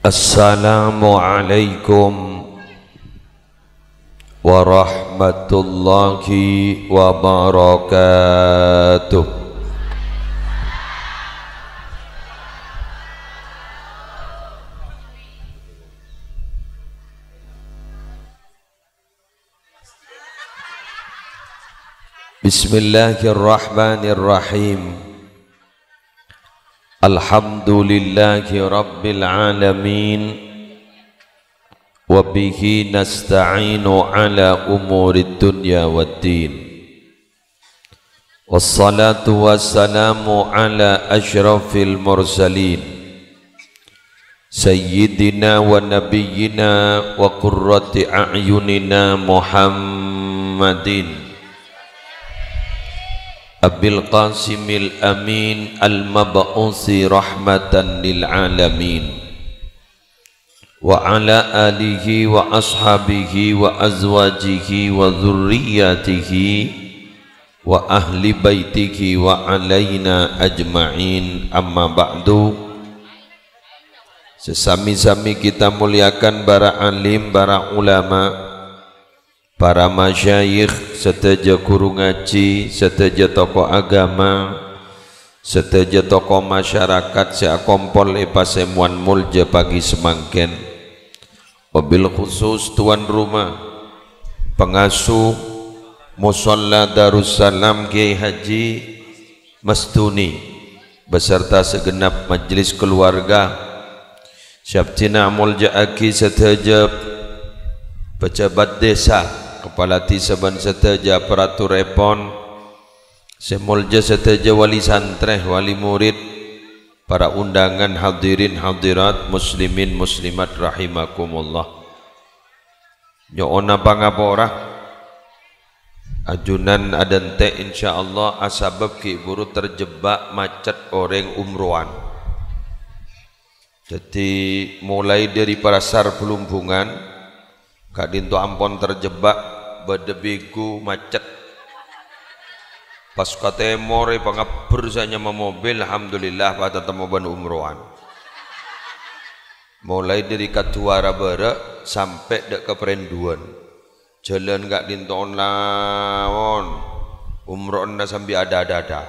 Assalamualaikum warahmatullahi wabarakatuh. Bismillahirrahmanirrahim. Alhamdulillahi rabbil alamin. Wa bihi nasta'inu ala umurid dunya waddin. Wassalatu wassalamu ala ashrafil mursalin Sayyidina wa nabiyyina wa qurrati a'yunina Muhammadin Abil Qasimil Amin Al-Mab'usi rahmatan lil alamin wa ala alihi wa ashabihi wa azwajihi wa dhurriyyatihi wa ahli baitihi wa alaina ajma'in. Amma ba'du. Sesami-sami kita muliakan para alim, para ulama, para masyayikh, seteja guru ngaji, seteja tokoh agama, seteja tokoh masyarakat seakompol pasemuan mulja pagi semangken. Wabil khusus tuan rumah pengasuh Musholla Darussalam Kiai Haji Mastuni beserta segenap majelis keluarga, syabtina mulja aki seteja pejabat desa, kepala tisaban seteja peratur repon, semulja seteja wali santreh, wali murid, para undangan hadirin hadirat muslimin muslimat rahimakumullah. Nyoona pangapora ajunan adente insyaallah asabab ki buru terjebak macet orang umrohan. Jadi mulai dari Pasar Pelumbungan Kak Dinto Ampon terjebak bedebigu macet. Pas katemore pangaber sanya mobil, alhamdulillah pada temuban umrohan. Mulai dari Katuara Bara sampai dek ke Perenduan. Jalan Kak Dinto lawon. Umrohan sampai ada.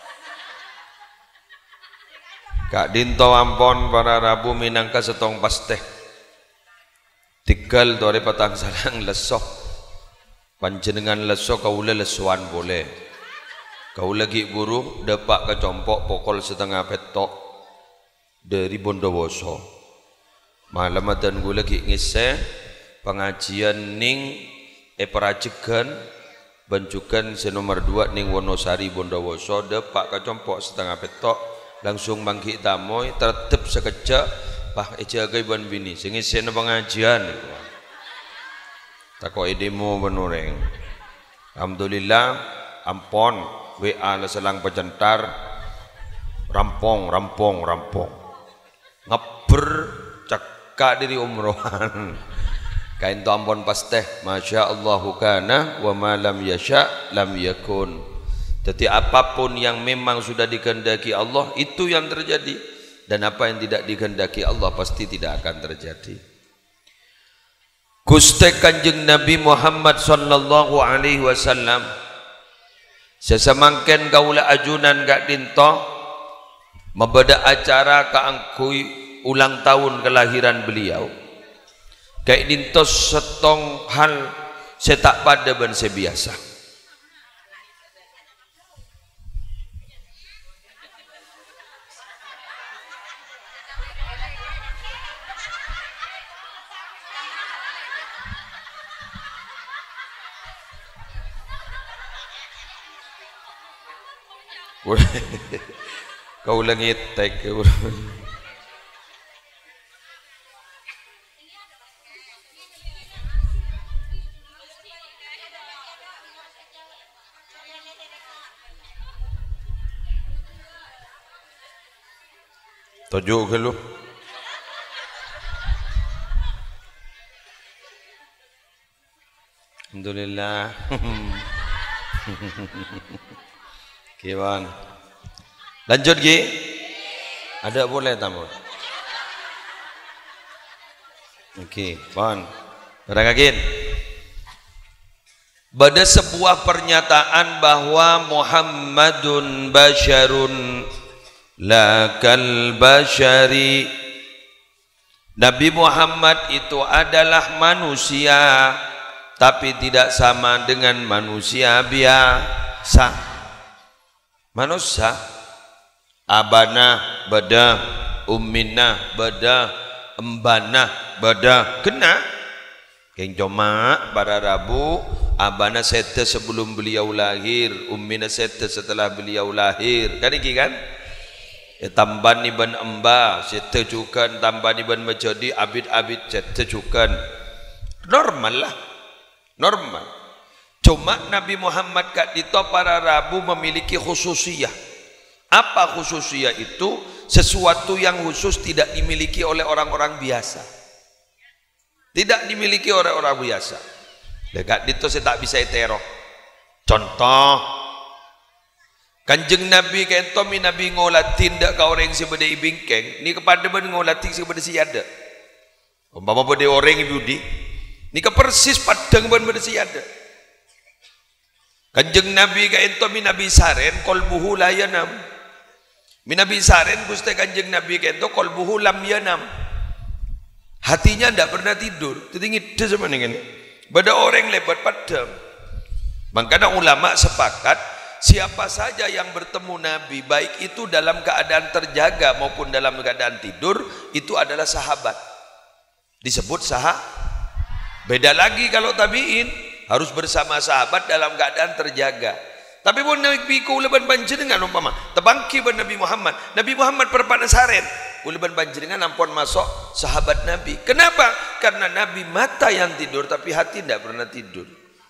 Kak Dinto Ampon para Rabu minangka setong pasteh. Tigal tore patang salang lesok. Panjenengan lesok kaula lesuan boleh. Kau lagi guru depak ke compok pokol setengah petok dari Bondowoso. Malam dan gue lagi ngise pengajian ning perajegan banjukan senomor 2 ning Wonosari Bondowoso depak ke compok setengah petok langsung mangki tamoy tertib sekejap pah ejaga iban bini sing ngise pengajian tako edemo benureng. Alhamdulillah ampon WA selang pecentar rampong ngeber cekak diri umrohan kain tu ampon pasteh masya Allahu kana wa ma lam yasha lam yakun. Jadi apapun yang memang sudah dikehendaki Allah itu yang terjadi, dan apa yang tidak dikehendaki Allah pasti tidak akan terjadi. Gusti Kanjeng Nabi Muhammad sallallahu alaihi wasallam sesemangken kaula ajunan Kak Dinto membeda acara kaangkui ulang tahun kelahiran beliau. Kak Dinto setong hal setak pada ban sebiasa. Kau langit tek tujuh ke lu alhamdulillah. Kiwan lanjut Gi, ada boleh tamu Oke, pon. Ragakin. Ada sebuah pernyataan bahwa Muhammadun basyarun la kal basyari. Nabi Muhammad itu adalah manusia, tapi tidak sama dengan manusia biasa. Manusia abana beda, ummina beda, embana beda, kena keng coma para Rabu abana sete sebelum beliau lahir, ummina sete setelah beliau lahir, kan iki kan ya, tamban iban emba sete cukan, tamban iban menjadi abid-abid sete cukan, normal lah, normal. Cuma Nabi Muhammad kat dito para Rabu memiliki khususiyah. Apa khususiyah itu? Sesuatu yang khusus tidak dimiliki oleh orang-orang biasa, tidak dimiliki oleh orang biasa. Dekat dito saya tak bisa itero. Contoh, Kanjeng Nabi kentomi Nabi ngolatin dak ka orang sebeda ibingkeng ni kepada ben ngolatin sebeda si ada. Umpama bede orang ibudi ni ke persis padang ben beda si ada. Kanjeng Nabi kentomi Nabi saren qalbuhu la yanam. Minabi saren Gusti Kanjeng Nabi kento qalbuhu lam yanam. Hatinya tidak pernah tidur. Tetinggi de sama dengan beda orang lebat padam. Makanya ulama sepakat siapa saja yang bertemu Nabi baik itu dalam keadaan terjaga maupun dalam keadaan tidur itu adalah sahabat. Disebut Beda lagi kalau tabiin harus bersama sahabat dalam keadaan terjaga. Tapi pun Nabi ku uleban panjenengan umpama tebangki ben Nabi Muhammad perpanasaren uleban panjenengan ampun masuk sahabat Nabi. Kenapa? Karena Nabi mata yang tidur tapi hati tidak pernah tidur.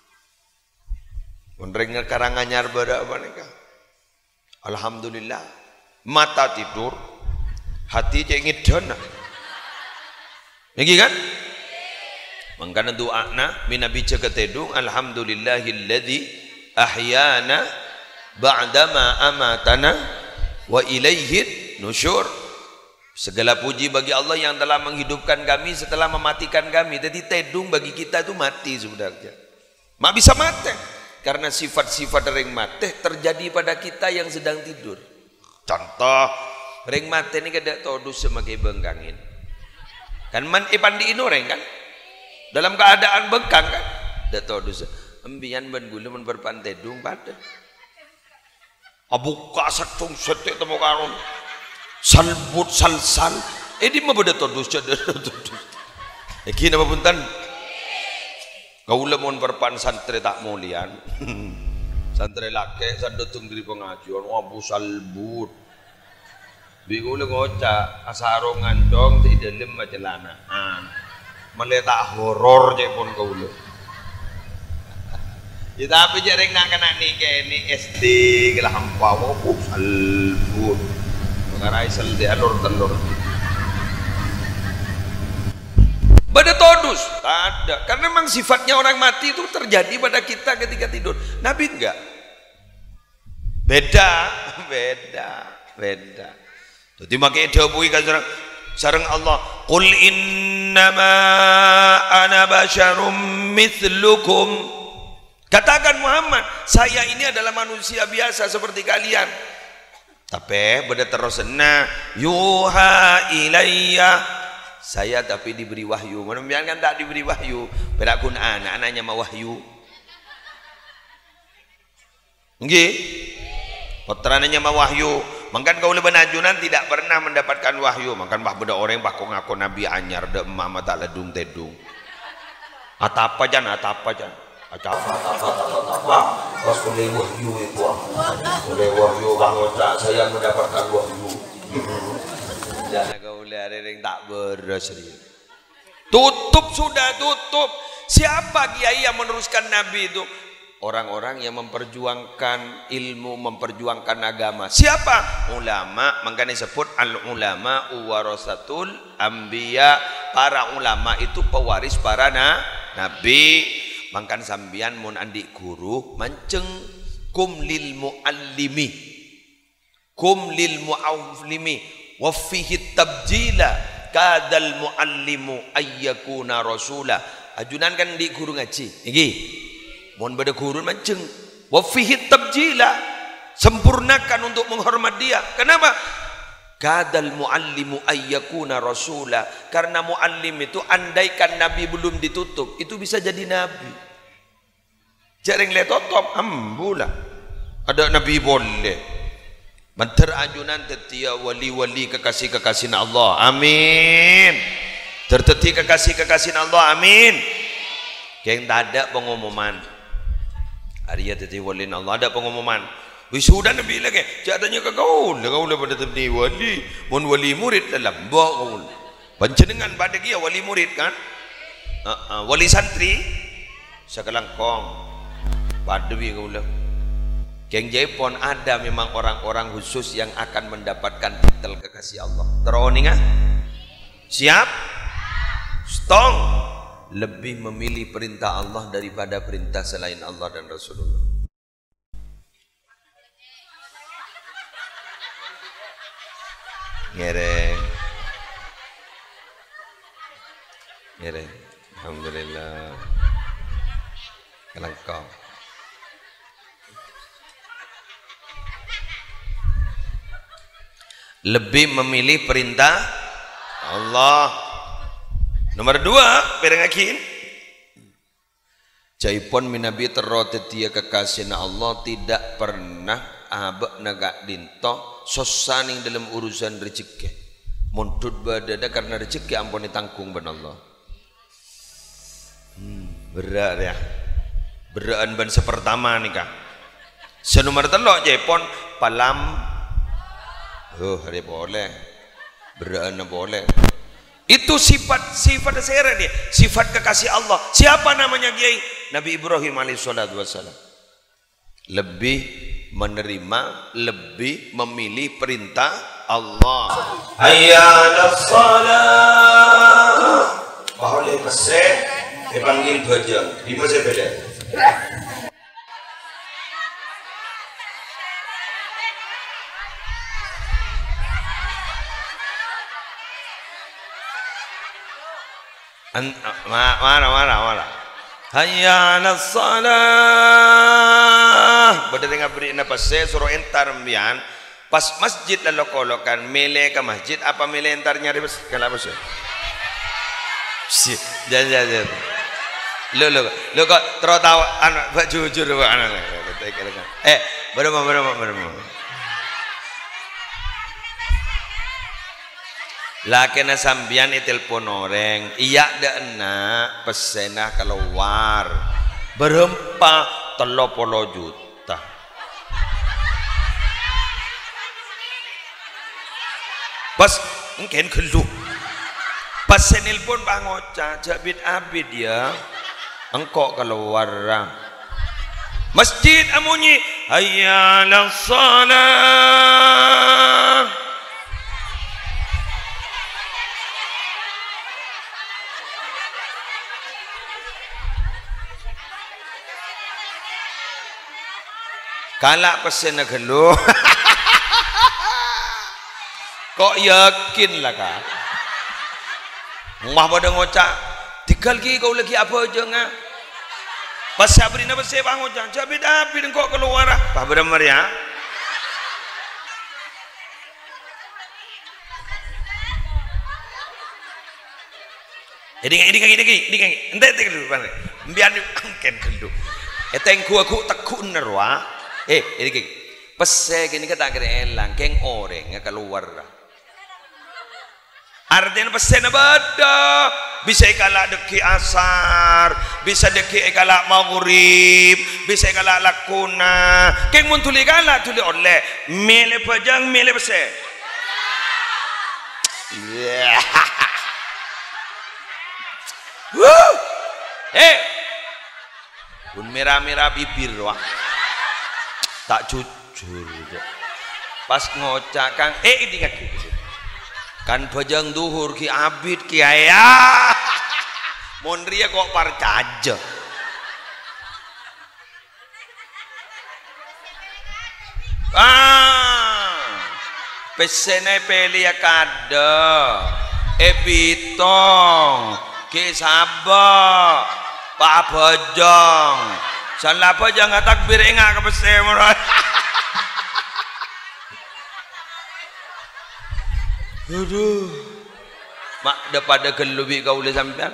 Menreng Karanganyar bada apa nikah. Alhamdulillah mata tidur hati cengit dana. Niki kan? Mangkana doana minabi ceketedung alhamdulillahilladzi ahyana ba'dama amatana wa ilaihi nusyur. Segala puji bagi Allah yang telah menghidupkan kami setelah mematikan kami. Jadi tedung bagi kita itu mati sebenarnya. Mak bisa mati karena sifat-sifat ring mati terjadi pada kita yang sedang tidur. Contoh ring mati ini kada todus sebagai bengkangin. Kan man ipandi inoreng kan? Dalam keadaan bengkang kan? Da todus. Embian ban gula men berpantedung pada abu kasat tung setek temu karon salbut salsal di mah beda todus cedera todus iki napa punten kaula mun berpan santri tak mulian santri lake sandotung diri pengajian abu salbut bigule ngoca asarongan dong di dalam macelanaan meletak horor je pun kaula. Ya tapi jarang nak kena ni SD kelah hampau salbut mengarai sel di alur telur. Pada todus tak ada karena memang sifatnya orang mati itu terjadi pada kita ketika tidur. Nabi enggak. Beda. Jadi makai dawuhi kan sareng Allah, "Qul innama ana basyarum mithlukum." Katakan Muhammad, saya ini adalah manusia biasa seperti kalian. Tapi beda terus yuha ilayya. Saya tapi diberi wahyu. Mana kan tak diberi wahyu. Beda kun anak-anaknya mau wahyu. Nggih. Putranya mau wahyu. Mangkan kau lebih najunan tidak pernah mendapatkan wahyu. Mangkan bah beda orang bah kau ngaku nabi anyar de mama tak ledung tedung. Atapa jan. Apa pas oleh wahyu itu oleh wahyu bangsa saya mendapatkan wahyu jangan kau lihat yang tak berseri tutup siapa kiai yang meneruskan Nabi itu orang-orang yang memperjuangkan ilmu memperjuangkan agama siapa ulama makanya disebut al ulama warasatul anbiya para ulama itu pewaris para nabi. Mangkan sambian mun andik guru manceng kum lil muallimi wa fihi tabjila kadal muallimu ayyakuna rasula. Ajunan kan di guru ngaji iki mohon pada guru mancing wa fihi tabjila, sempurnakan untuk menghormat dia. Kenapa? Kadal muallimu ayyakuna rasula, karena muallim itu andaikan nabi belum ditutup itu bisa jadi nabi. Jarang letotop ambulah ada nabi boleh manter ajunan tetia wali-wali kekasih-kekasih Allah, amin. Terteti kekasih-kekasih Allah, amin. Yang tak ada pengumuman hari ya teti wali Allah ada pengumuman wisuda nabi lagi jadanya ke gaul pada teti wali mun wali murid dalam gaul panjenengan pada dia wali murid kan wali santri sekelangkong pada dia gaul Keng Jaipon ada memang orang-orang khusus yang akan mendapatkan titel kekasih Allah. Teroninga siap stong lebih memilih perintah Allah daripada perintah selain Allah dan Rasulullah. Ngereng ngereng alhamdulillah kelengkap. Lebih memilih perintah Allah. Nomor 2 perengakin Jaipon minabi terrotetia kekasihna Allah tidak pernah abak nagak dinto sosaning dalam urusan rezeki. Muntut badada karena rezeki ampun ditanggung ben Allah. Berat ya. Beraan ban sepertama nih kak. Senomor 3 Jaipon palam. Hari boleh. Beraan boleh. Itu sifat dasar dia, sifat kekasih Allah. Siapa namanya Kiai? Nabi Ibrahim alaihissalatu wassalam. Lebih menerima, lebih memilih perintah Allah. Hayya 'alas shalah. Bahole pesek dipanggil bajang. Di mana beda? Marah. Hayya 'alas shalah. Berdengar beri napa se suruh entar mbian pas masjid lalu kolokan mele ke masjid apa mele entar nyari bes kalau bos. Si jangan. Lo kok tertawa anak jujur anak. Berapa. Lakena sambian itelepon orang iya nak pesenah keluar berempa 30 juta pas mungkin gelu pas senilpun bang Oca jabit abid ya engkau keluar masjid amunyi hayya 'alas shalah. Kalak pesen gelo. Kok yakin lah kak? Mah pada ngocak. Tinggal ki kau lagi apa aja ngah? Pas sabrin apa sih bang ngocak? Jabit abid kok keluar. Pak beramar ya. Ini ente dulu pan. Biar angken dulu. Etengku aku tekun nerwa. Ini pesek ini kata kira elang keng oreng keluar. Artinya pesek beda bisa kalah deki asar, bisa deki kalah maghrib, bisa kalah lakuna. Keng mun tuli kalah tuli oleh mele pajang mele pesek. Yeah. Pun merah-merah bibir wah. Tak jujur pas ngocak kang ini kan bajang duhur ki abid ki ayah monria kok parcaja pesene peli ya kada Bitong Ki Sabak Pak Bojong salah apa jangan takbir enggak ke pesem aduh mak daripada kelubi kau boleh sampean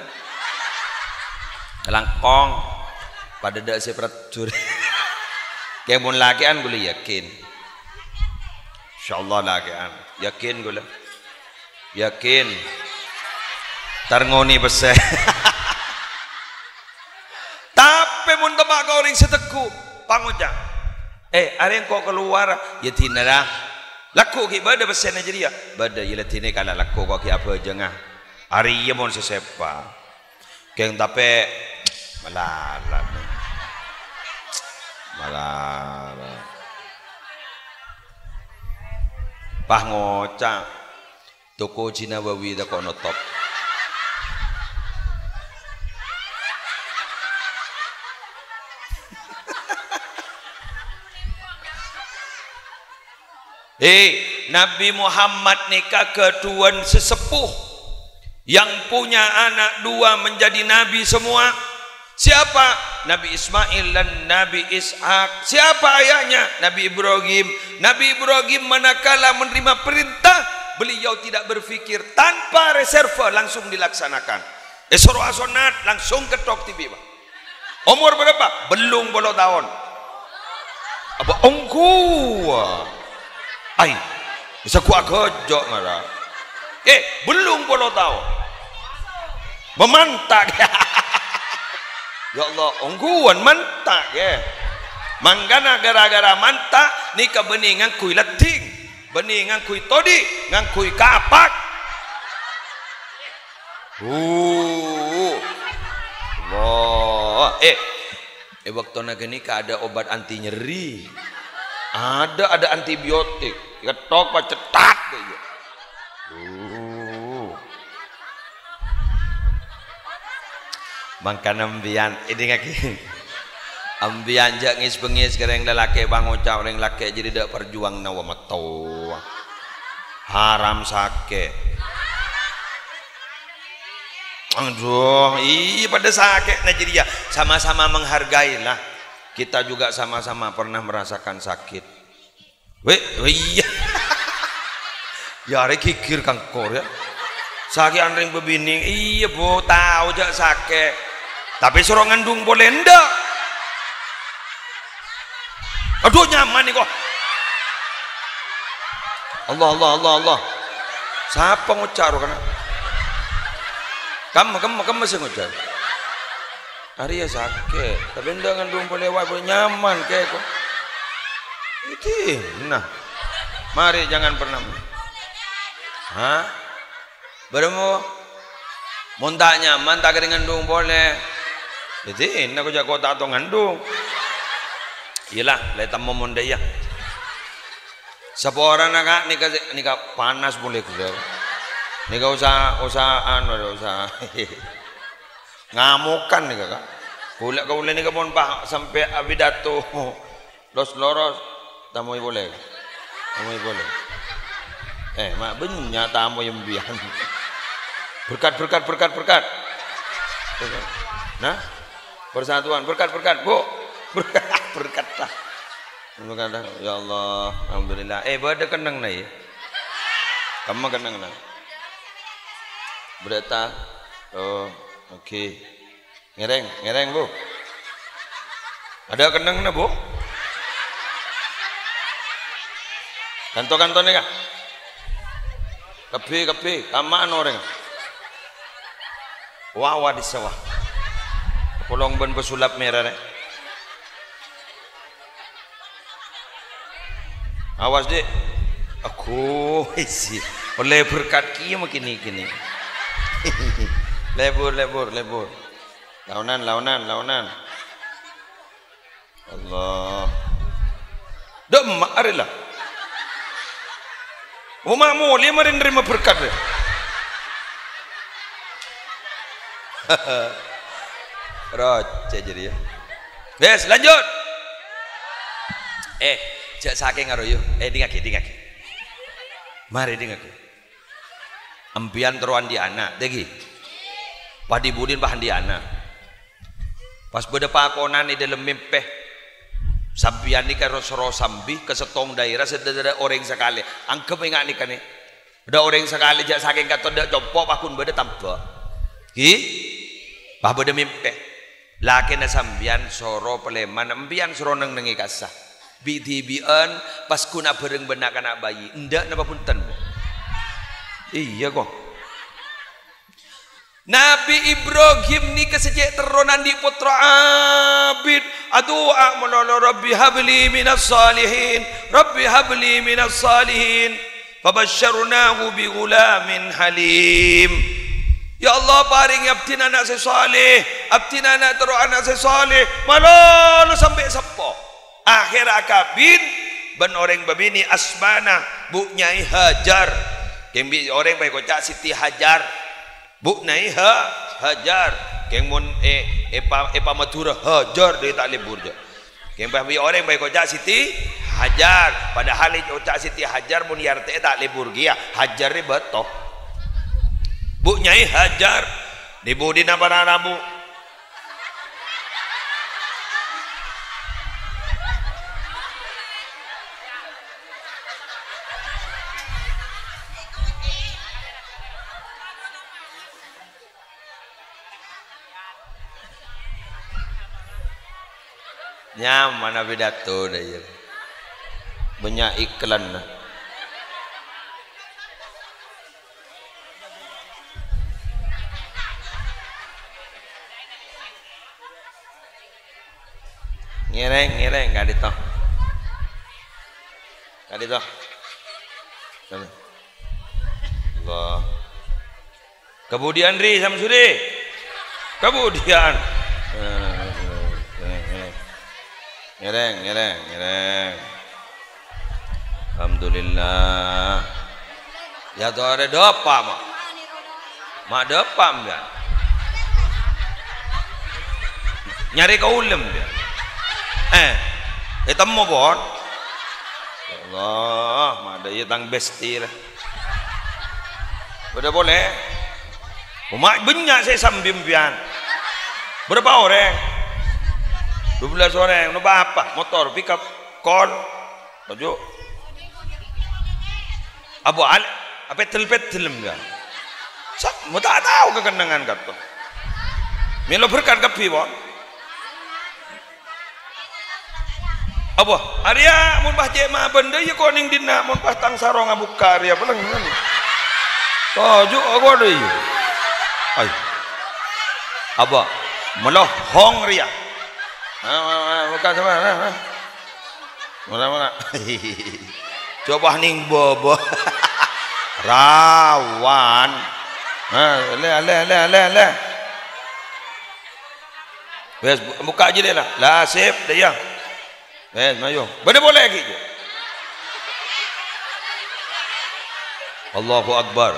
langkong pada dak sepratur kemun lakian boleh yakin insyaallah lakian yakin boleh yakin tarngoni besar tapi mun tebak kau ring seteku pangucap ada yang kau keluar ya tinara laku ki bada besar aja dia bada ya latine kala laku kau ki apa aja ngah hari ya mon sesepa keng tapi malaran pah ngocak toko Cina Bawi dah kau notop Nabi Muhammad nikah ketuan sesepuh yang punya anak dua menjadi nabi semua. Siapa? Nabi Ismail dan Nabi Ishak. Siapa ayahnya? Nabi Ibrahim. Nabi Ibrahim manakala menerima perintah, beliau tidak berfikir, tanpa reserve langsung dilaksanakan. Suruh asonat langsung ketok TV. Umur berapa? Belum 10 tahun. Apa ongku? Ai, bisa kuat kejok ngara. Belum 10 tahun. Memantak. Ya Allah, ongguan mantak ya. Manggana gara-gara mantak nikah bening ngangkui leting, bening ngangkui todi, ngangkui kapak. Allah. Waktu nak nikah ada obat anti nyeri. Ada antibiotik. Ketok pak cetak aja. Mangkan ambian ini ngaki. Ambian jak ngis bengis kereng lelaki bang ucap orang lelaki jadi dak perjuang nawa matau. Haram sake. Aduh, pada sakit Nigeria sama-sama menghargai lah. Kita juga sama-sama pernah merasakan sakit. Iya. Ya ada kikir kangkor ya. Sakit andring bebining. Iya bu, tahu jak sakit. Tapi suruh ngandung boleh ndak? Aduh nyaman nih kok. Allah. Siapa ngucar kan? Kamu masih ngucar. Hari ya sakit, tapi ndak ngandung boleh nyaman kayak kok. Itu, nah, mari jangan pernah. Hah? Beremu, montak nyaman tak kena ngandung boleh. Itu, nak kerja kota atau ngandung. Iyalah, letak memonda ya. Siapa orang nak nikah panas boleh kerja. Nikah usahaan, usaha. Ngamukan nih kakak. Kulak kau boleh nikah pun pak sampai abidato. Loros, tamu boleh. Tamu boleh. Mak banyak tamu yang biar. Berkat. Nah, persatuan berkat bu. Berkat lah. Ya Allah, alhamdulillah. Berada kenang nih. Kamu kenang nah. Berita. Oh. Oke, ngereng bu. Ada kenang na bu? Kanto nih kah? Kapi, kamaan orang. Wawa di sawah. Polong ban pesulap merah nih. Awas deh. Aku isi. Oleh berkat kia makin kini. Lebur. Launan. Allah. Demak arilah. Umamu lima nerima berkat. Roce jadi ya. Yes, lanjut. Jak saking ngaroyo. Dingaki. Mari dingaki. ampian teruan di anak degi padi budin bahan di anak pas beda pakonan di dalam mempeh sampian ni kan rosro sambi ke setong daerah sedada orang sekali angkep ingat ni kan ada orang sekali jak saking kata dak jompok pakun beda tampak ki bah beda mempeh laki na sambian soro peleman ambian soro neng nengi kasah bidibian pas kuna bereng benak anak bayi ndak napa punten iya kok Nabi Ibrahim ni kesejak teronan di putra abid adu'a menolong Rabbi habli minas salihin Rabbi habli minas salihin fabasyarnahu bi ghulamin halim. Ya Allah paring abdina anak saya saleh, abdina anak terus anak saya saleh, malah sampai sepo. Akhir akabin ben orang babini asmana bu nyai Hajar. Kembi orang baik kocak Siti Hajar. Bu nyai Hajar. Kemon epa matura Hajar dia tak libur je. Kembi orang baik kocak Siti Hajar. Padahal kocak Siti Hajar mun yarte tak libur dia. Hajar ni betok. Bu nyai Hajar di budi apa nanamu nyaman mana pidato dah ya banyak iklan ngereng gak ditoh Allah kemudian Ri Samsudi kemudian ngereng alhamdulillah ya tuh ada dopa mak dopa enggak nyari kaulem dia temu bon Allah ada ya tang besti lah udah boleh umat banyak saya sambim pian berapa orang 12 orang nu apa motor pickup kol tujuh abu al apa petel enggak sak mau tak tahu kekenangan kata melo berkat kapi bon apa Arya mun bah cek mah benda ya koning dina mun pas tang sarong abuka Arya pelengan toju aku deui ai apa melohong Arya bukan sama mana coba ning bobo rawan le wes buka aja deh lah sip dia mayo bener boleh gitu Allahu Akbar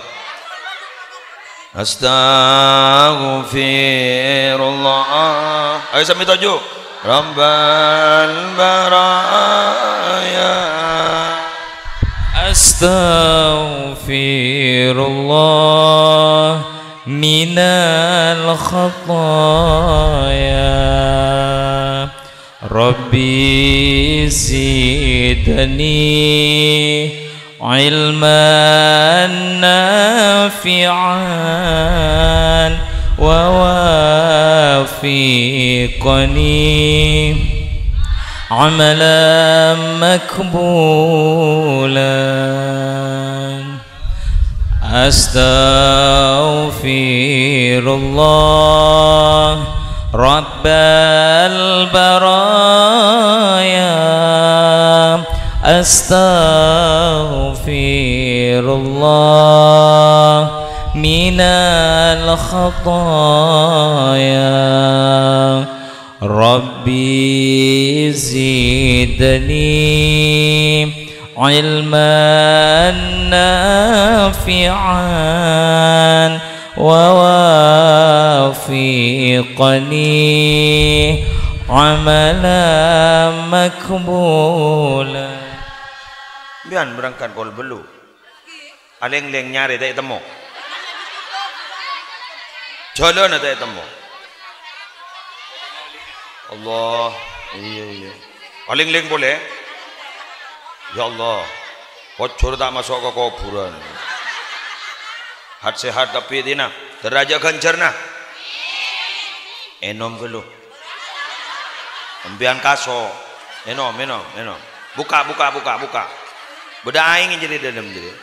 Astaghfirullah ayo sambil tujuh Rabbal Baraya Astaghfirullah minal khataya Rabbi zidni ilman nafi'an wa wafiqni amalan makbulan astaghfirullah Rabbal baraya astaghfirullah minal khataya Rabbi zidni ilman nafi'an wa wafiqni amalan makbulan bian berangkat kol belu aleng-leng nyari tak temu Jalan ada temu. Allah, iya. Paling ling boleh. Ya Allah, bocor tak masuk ke kuburan. Hat sehat tapi dina, derajat ganjar nah. Enom ke lu. Ambian kaso. Enom. Buka. Beda aing jadi dalam jadi.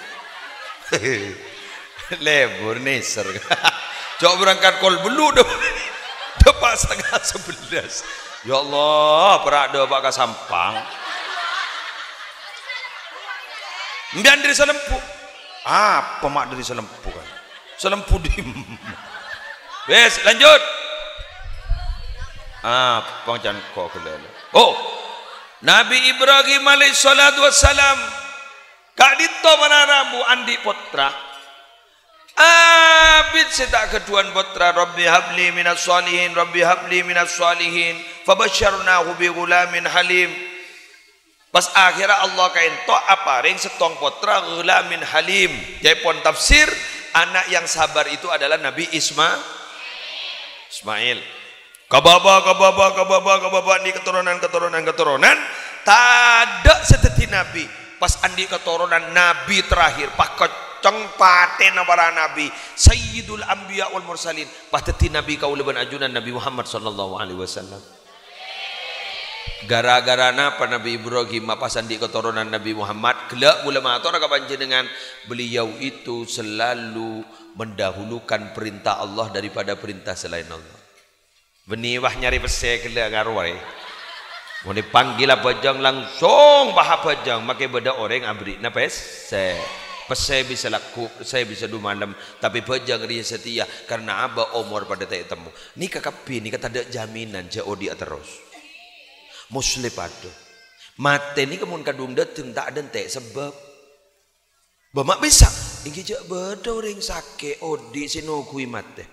Lebur neser. Jauh berangkat kol belu depak 10:30. Ya Allah, perak depak ke Sampang. Mbian dari Selempu. Apa mak dari Selempu kan? Selempu di. Wes, lanjut. Pangcan kok kelele. Oh, Nabi Ibrahim alaihissalatu wassalam kak dito manaramu andi putra. Abid setak keduan putra. Rabbi habli minas salihin. Fabasyarnahu bi ghulamin halim. Pas akhirnya Allah kain to aparing setong putra ghulamin halim. Jadi pon tafsir anak yang sabar itu adalah Nabi Ismail. Kababa di keturunan tada seteti Nabi. Pas andi keturunan Nabi terakhir pak kocong paten para Nabi Sayyidul Anbiya wal Mursalin pateti Nabi kaulaban ajunan Nabi Muhammad sallallahu alaihi wasallam. Gara-gara napa Nabi Ibrahim pas andi keturunan Nabi Muhammad gelak ulama atur ka panjenengan beliau itu selalu mendahulukan perintah Allah daripada perintah selain Allah. Beni wah nyari pese gelak ngaruai. Mau dipanggil bajang langsung bahas bajang makai beda orang abri na pese bisa laku saya bisa du malam tapi bajang dia setia karena aba umur pada tak temu ni kakapi ni kata ada jaminan jauh dia terus muslim padu mate ni kemun kadung dateng tak ada tek sebab bamak bisa iki jak beda orang sakit odi sinokui mate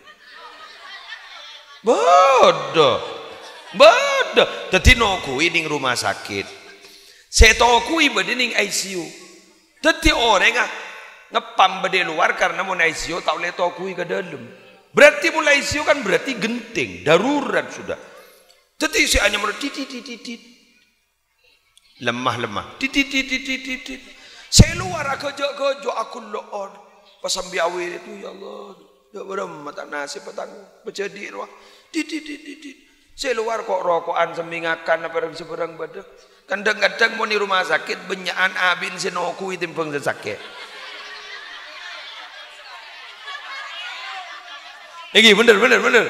bodoh tadi nokui ning rumah sakit setokui bade ning ICU tadi orang ngepam bade luar karena mau ICU tak boleh tokui ke dalam berarti mulai ICU kan berarti genting darurat sudah. Jadi si hanya titit lemah titit saya luar kejo aku loon pas ambiawe itu ya Allah dak berem mata nasi petang berjadi wah titit saya luar kok rokokan semingakan apa seberang badak kadang-kadang mau di rumah sakit benyaan abin sinoku timpeng sakit ini bener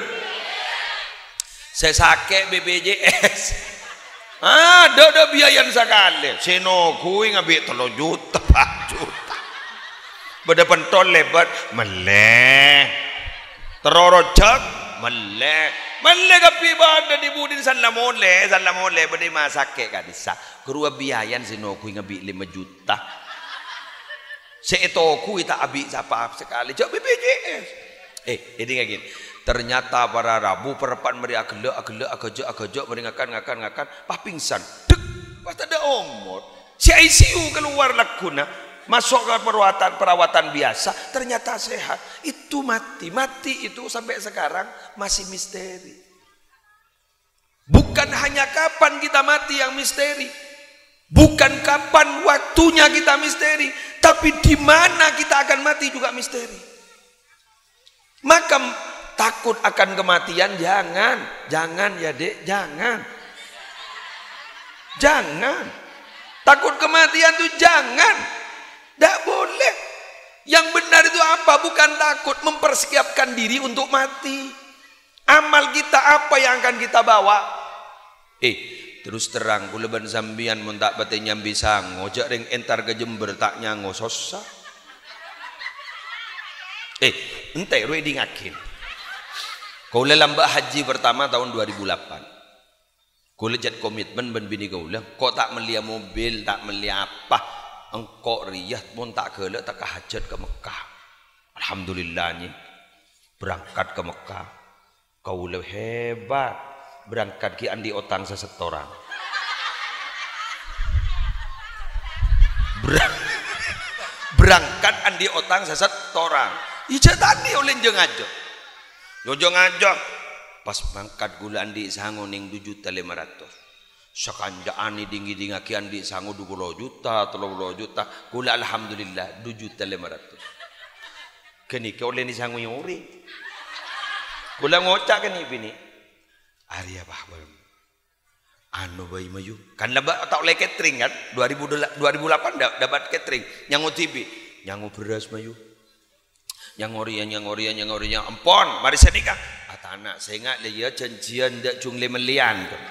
saya sakit BPJS ada biayan sekali sinoku ngambil 3 juta 4 juta beda pentol lebat meleh terorojak meleh kapi bada dibudin salamole bade masake kadisa kerua biayan sinoku ngabi 5 juta seetoku ita abi siapa sekali jauh BPJS ini kayak gini ternyata para rabu perpan meri agelo meringakan ngakan pah pingsan dek pas ada umur si ICU keluar lakuna masuk ke perawatan biasa ternyata sehat itu mati itu sampai sekarang masih misteri bukan hanya kapan kita mati yang misteri bukan kapan waktunya kita misteri tapi di mana kita akan mati juga misteri maka takut akan kematian jangan ya dek jangan takut kematian tuh jangan. Tidak boleh. Yang benar itu apa? Bukan takut, mempersiapkan diri untuk mati. Amal kita apa yang akan kita bawa? Terus terang kuleban sambian mun tak bate nyambi sango, jak ring entar ke Jember tak nyango sosa. Ente ruwe dingakin. Kaula lambak haji pertama tahun 2008. Kaula jad komitmen ben bini kaula, kok tak melia mobil, tak melia apa. Engkau riyah pun tak kelak tak hajat ke Mekah. Alhamdulillahnya berangkat ke Mekah. Kau lebih hebat berangkat ki andi otang sesetorang. Berangkat andi otang sesetorang. Ija tadi oleh jeng aja. Jojo ngajak pas mangkat gula andi sango ning 2.500.000. Sakanjaan ni dinggi dingakian di sango 20 juta, 30 juta. Gula alhamdulillah 2.500.000. Kini ke oleh ni sango yuri. Gula ngocak kini bini. Arya bahwa anu bayi mayu. Kan dapat tak oleh catering kan? 2008 dapat catering. Nyangu TV, nyangu beras mayu. Yang orian empon mari saya nikah anak saya ingat dia janjian dak jung le melian tu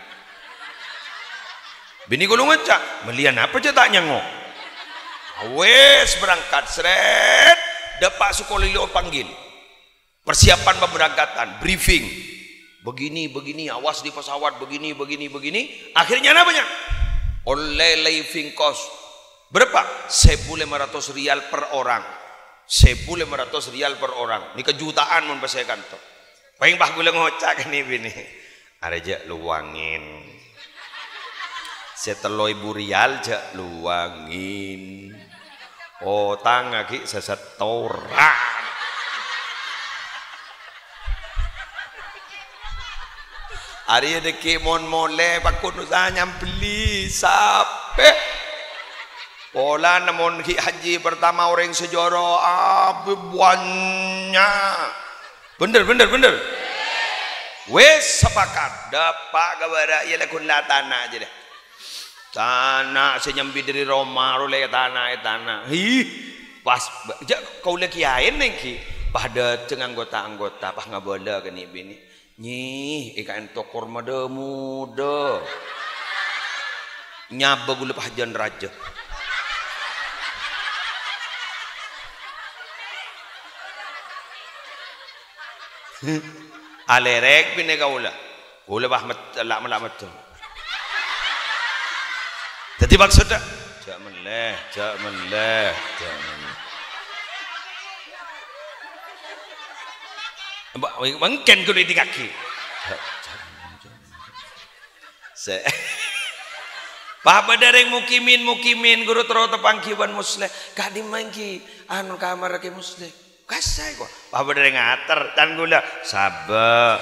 bini gulung ngecak melian apa je tak nyango wes berangkat seret dapat sekolah lo panggil persiapan pemberangkatan briefing begini awas di pesawat begini akhirnya namanya oleh living cost berapa 1.500 rial per orang 1.500 rial per orang. Ini kejutaan mun pasai kantor. Paling bah gula ngocak ni bini. Areja luangin. 7.000 rial jak luangin. Otang aki sesetoran. Ari deki mon mole pakun usah nyampeli sape. Pola namun haji pertama orang sejoro banyak. Bener. Wes sepakat dapat kabar ya lekun la tanah aja deh. Tanah senyambi dari Roma oleh tanah. Pas kau lagi kiain nengki pada ceng anggota pas ngabola ke ni bini. Nyi ikan tokor muda. Nyaba gula pahajan raja. Alerek bini kaula bah melamat tu. Jadi maksudnya jak meleh. Mungkin kudu di kaki. Pak badareng mukimin guru terus tepangkiwan muslim. Kadi mangki anu kamar ke muslim. Kasai kok. Apa dari ngater dan gula sabe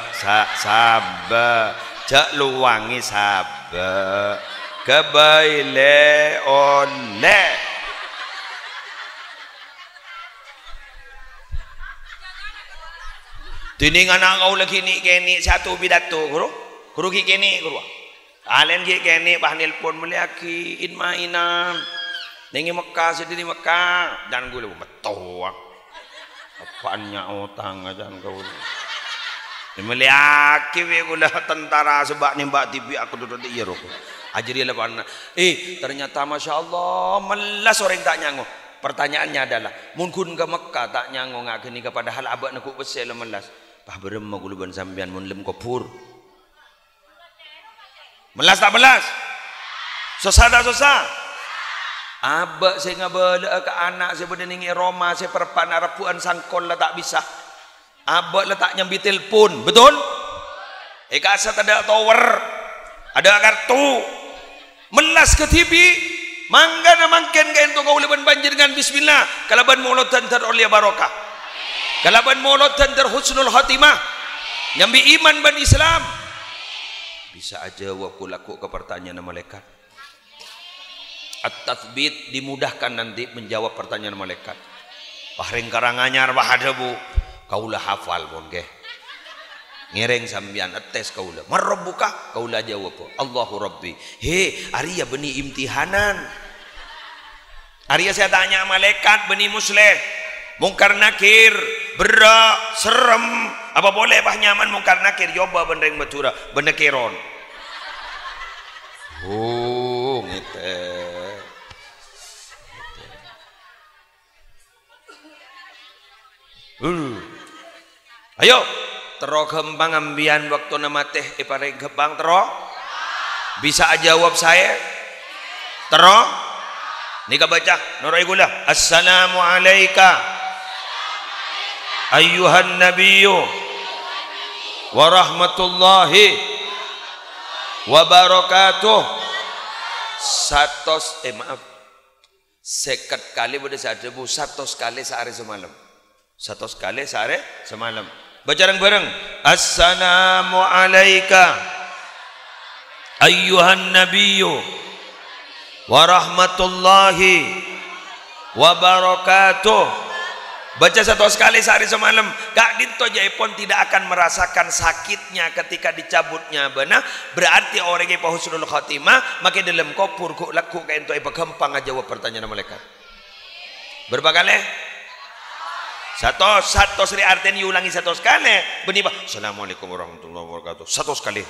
jak luwangi sabe kebaile oleh tining anak kau lagi ni kini satu pidato guru kini guru alen kini bah nelpon meliaki mainan nengi Mekah sedih Mekah dan gula betul apaannya utang aja kau ni meliaki we gula tentara sebab ni mbak TV aku duduk di iro ajri lepan ternyata Masya Allah melas orang tak nyango. Pertanyaannya adalah mungkin ke Mekah tak nyango ngak kini kepada hal abak nak besel melas bah berem guluban sambian mun lem kopur melas tak melas susah abak saya ngabala ke anak saya berdeningi Roma saya perpan arapuan sangkol lah tak bisa abak lah tak nyambi telpon betul kasat ada tower ada kartu melas ke TV mangga na mangken ka ento kauliban banjir dengan bismillah kalaban mulot tantar oleh barokah kalaban mulot tantar husnul khatimah nyambi iman ban Islam bisa aja waku laku ke pertanyaan malaikat at-tathbit dimudahkan nanti menjawab pertanyaan malaikat bahring karanganyar bahadabu kaulah hafal pun ke ngereng sambian ates kaulah marabbuka kaulah jawab Allahu Rabbi Arya beni imtihanan Arya saya tanya malaikat beni musleh mungkar nakir berak serem apa boleh bah nyaman mungkar nakir coba bendeng batura benekeron ngete ayo tero kembang ambian waktu nama teh pareng kembang tero bisa jawab saya tero nika baca nurai gula assalamu alayka ayyuhan nabiyyu wa rahmatullahi wa barakatuh seket kali pada saat debu 100 kali sehari semalam 100 kali sehari semalam Baca bareng. Assalamu alayka ayyuhan nabiyyu wa rahmatullahi wa barakatuh. Baca satu kali sehari semalam. Kak Dinto Jaipon tidak akan merasakan sakitnya ketika dicabutnya benar. Berarti orang yang husnul khatimah maka dalam kopur ku laku kayak itu gampang aja jawab pertanyaan malaikat. Berapa kali? Satu Sri artinya ulangi satu kali. Benih bah. Assalamualaikum warahmatullahi wabarakatuh. Satu sekali.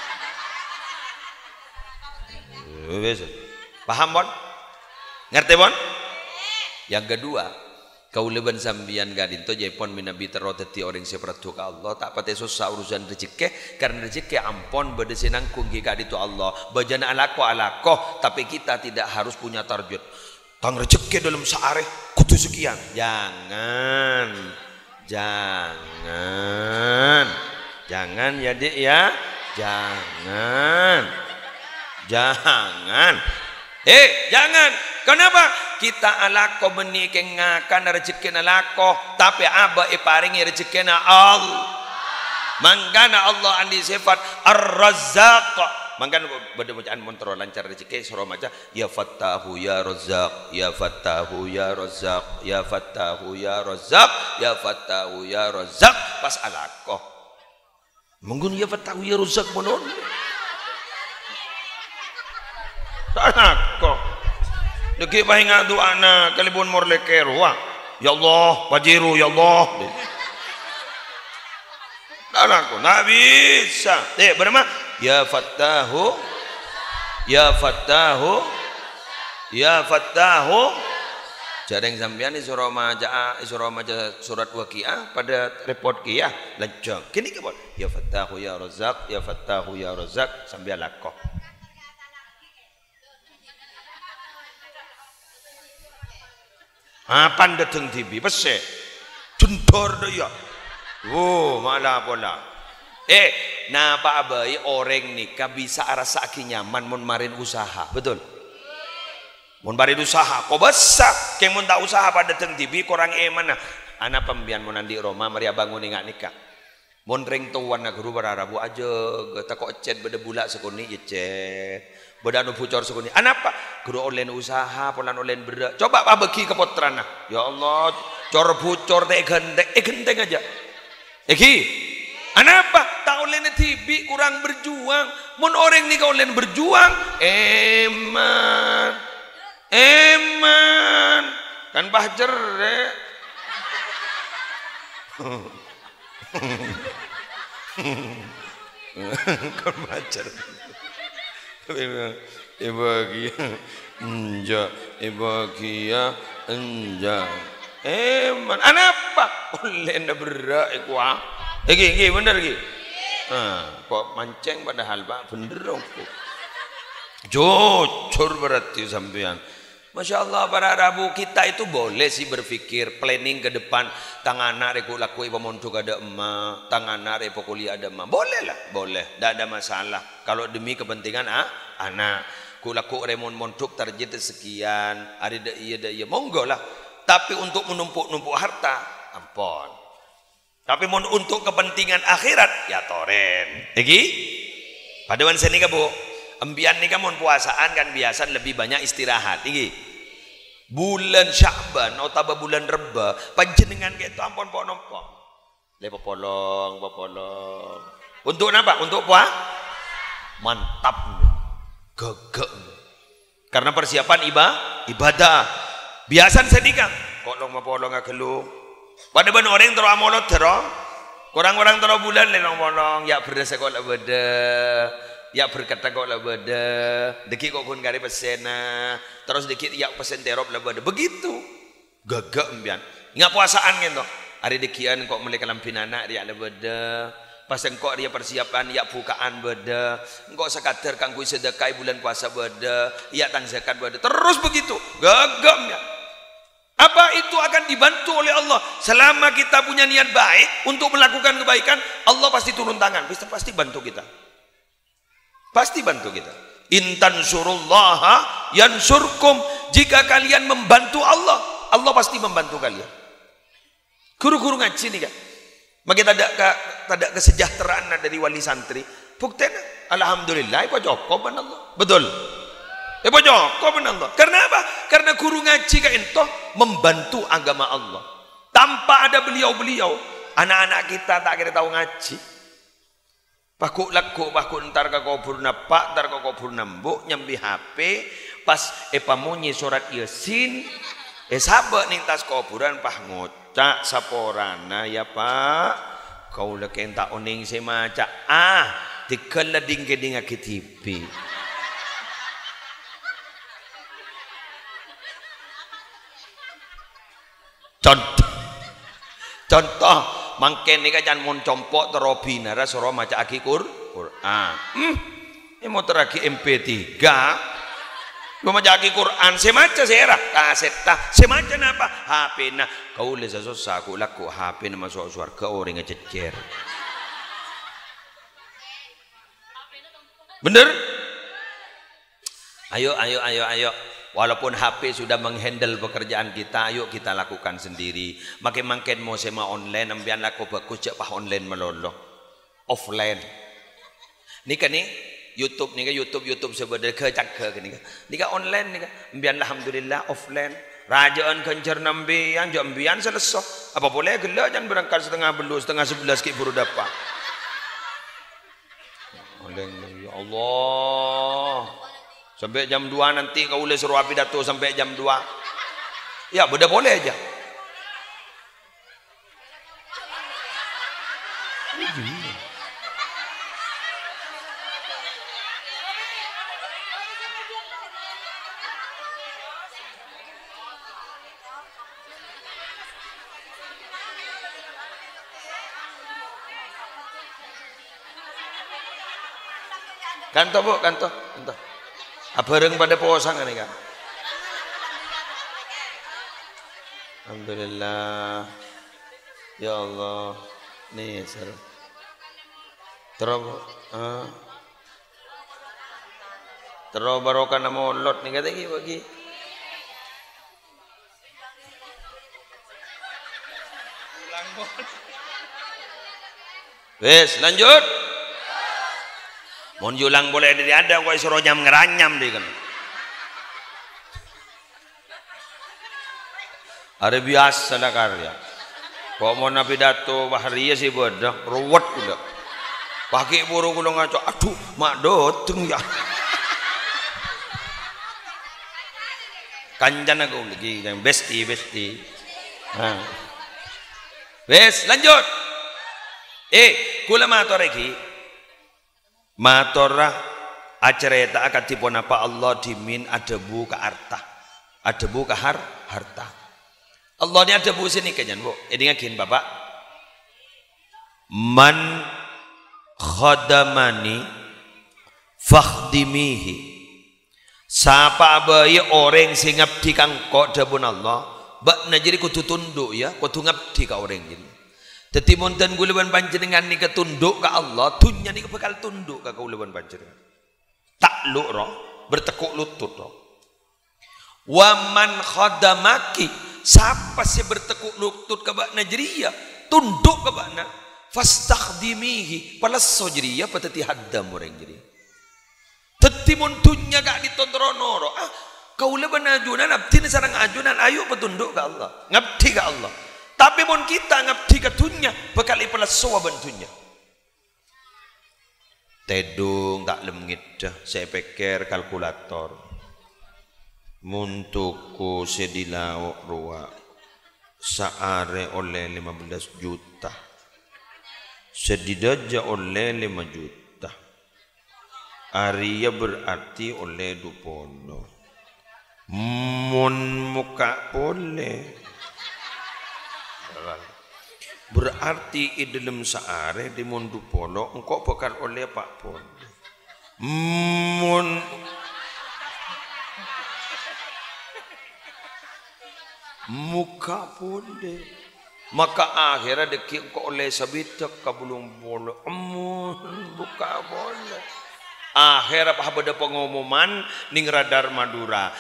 Paham bon? Ngerti bon? Yang kedua, kau leban sambian Gadinto Jaipon minabi teroteti orang seperti Allah tak pati susah urusan rezeki karena rezeki ampon bedesinang kunggi Gadinto Allah bajana alako tapi kita tidak harus punya target tang rezeki dalam sehari kudu sekian jangan ya dek ya jangan jangan. Kenapa? Kita alako benih kengakan rezeki alako, tapi aba iparingi rezeki na Allah. Mangkana Allah andi sifat Ar-Razzaq. Mangkana pada bacaan montro lancar rezeki suruh maca ya Fattahu ya Razzaq, ya Fattahu ya Razzaq, ya Fattahu ya Razzaq, ya Fattahu ya Razzaq pas alako. Mungkin ya Fattahu ya Razzaq monon. Alako. Deki pahinga doa na kalibun morleker wa ya Allah pajiru ya Allah Alako nggak bisa berapa ya Fattahu ya Fattahu ya Fattahu jarang sampean di surah maja surat Waqiah pada report Qiyah lejong kini kebon ya Fattahu ya Razzaq ya Fattahu ya Razzaq sambil lakoh. Apa datang TV pese jendor dia malah pola nah Pak Abai orang nikah bisa rasa nyaman mun marin usaha betul mun marin usaha kok besar kayak mun tak usaha pada datang TV kurang mana anak pembian mun di Roma Maria bangun nggak nikah mun ring tuan guru berarabu aja kita kok cet beda bulak sekuni ya cet beda nu pucor sekuni anak apa guru online usaha polan online berak coba Pak bagi kepotrana ya Allah cor pucor teh genteng aja anak apa tak online TV kurang berjuang mun orang ni kau online berjuang eman kan bahjer kan bahjer ibagia enja eman anapa oleh berak ikwa bener kok mancing padahal Pak bener dong jujur berarti sampean Masya Allah para Rabu kita itu boleh sih berpikir planning ke depan tangana reku laku ibu montuk ada emak tangana reku kuliah ada emak boleh lah boleh tidak ada masalah kalau demi kepentingan anak ku laku remon montuk target sekian ada iya monggo lah tapi untuk menumpuk harta ampun tapi untuk kepentingan akhirat ya toren pada wanita nikah bu embian nikah mon puasaan kan biasa lebih banyak istirahat bulan Sya'ban atau bulan Reba panjenengan gitu ampun pok popolong untuk apa untuk mantap gegek karena persiapan ibadah biasa sedikit kok long popolong agelu pada ban orang terus amolot terus orang-orang terus bulan lenong polong ya berasa kok beda ya berkata kok lah beda deki kok kun gari pesena terus deki ya pesen terop lah beda begitu gagak embian nggak puasaan gitu hari dekian kok mulai kelampin anak dia lah beda pas engkau dia persiapan ya bukaan beda engkau sekadar kangkui sedekah bulan puasa beda ya tang zakat beda terus begitu gagak embian apa itu akan dibantu oleh Allah selama kita punya niat baik untuk melakukan kebaikan Allah pasti turun tangan pasti bantu kita pasti bantu kita intan surullaha yansurkum jika kalian membantu Allah Allah pasti membantu kalian guru-guru ngaji nih kan Maka tak ada kesejahteraan dari wali santri. Buktinya, alhamdulillah, ipa Joko Allah. Betul. Ipa Joko Allah. Karena apa? Karena guru ngaji ka ento membantu agama Allah. Tanpa ada beliau-beliau, anak-anak kita tak kira tahu ngaji. Pakuk laku, pakuk ntar ka kubur napak, ntar ka kubur nambuk, nyambi HP, pas pamunyi surat Yasin, sabak ning tas kuburan pah ngocak saporana ya Pak. Kau leken tak oning semaca dikeleding keding ke TV. Contoh mangken nika jan mon compok terobi nara soro maca aki Quran. Ini mau teragi MP3. Mau maca aki Quran, saya maca saya kaset tah. Saya maca napa? HP na. Kau lesa susah aku laku HP na masuk surga orang ngececer. Bener? Ayo. Walaupun HP sudah menghandle pekerjaan kita, ayo kita lakukan sendiri. Makin mau sema online, ambian laku bagus cek pah online meloloh. Offline. Nika nih YouTube nika YouTube sebenarnya kecak nika online nika. Ambian alhamdulillah offline. Rajaan kencer nambian, jambian selesai. Apa boleh gelak jangan berangkat setengah 11 ki buru dapat. Ya Allah. Sampai jam 2 nanti kau boleh suruh pidato sampai jam 2. Ya, beda boleh aja. Kanto Bu, kanto. Bareng pada posang ini kan. Alhamdulillah. Ya Allah. Nih ser. Terus barokah nama lot nih kata bagi. Wes lanjut. Mohon julang boleh dari ada kau suruh nyam ngeranyam deh kan. Ada biasa lah karya. Kau mau nabi dato bahariya sih bodoh, ruwet udah. Pakai burung gulung ngaco, aduh mak doteng ya. Kanjana kau lagi yang besti. Wes lanjut. Kula matur lagi. Matorah acerita akan tipon apa Allah dimin adebu ke harta. Adebu ke harta. Allah ni adebu sini kenyan Bu. Ini ngagin Bapak. Man khadamani fakhdimihi. Sapa bayi orang sing ngabdi kang kok dapun Allah. Bak najiri kudu tunduk ya, kudu ngabdi ka orang ini. Dadi monten kulawan panjenengan nika tunduk ke Allah, dunya nika bakal tunduk ke kulawan panjenengan. Takluk roh, bertekuk lutut roh. Wa man khadamaki, siapa sih bertekuk lutut ke bak najriya, tunduk ke bakna, fastakhdimihi, palas sojriya patati haddam orang jadi. Dadi mon dunya gak ditontrono roh. Kaulawan ajunan abdi sareng ajunan ayo petunduk ke Allah, ngabdi ke Allah. Tapi mun kita ngabdi ke dunya bakal ipalas sawa bantunya. Tedung tak lemngit dah, saya pikir kalkulator. Muntuku sedilau ruwa saare oleh 15 juta. Sedidaja oleh 5 juta. Arya berarti oleh 20. Mun muka boleh. Berarti di dalam saare di mundu polo engkau bakal oleh Pak Polo. Muka boleh. Maka akhirnya deki engkau oleh sabitak kabulung polo. Buka boleh. Akhirnya apa beda pengumuman ning radar Madura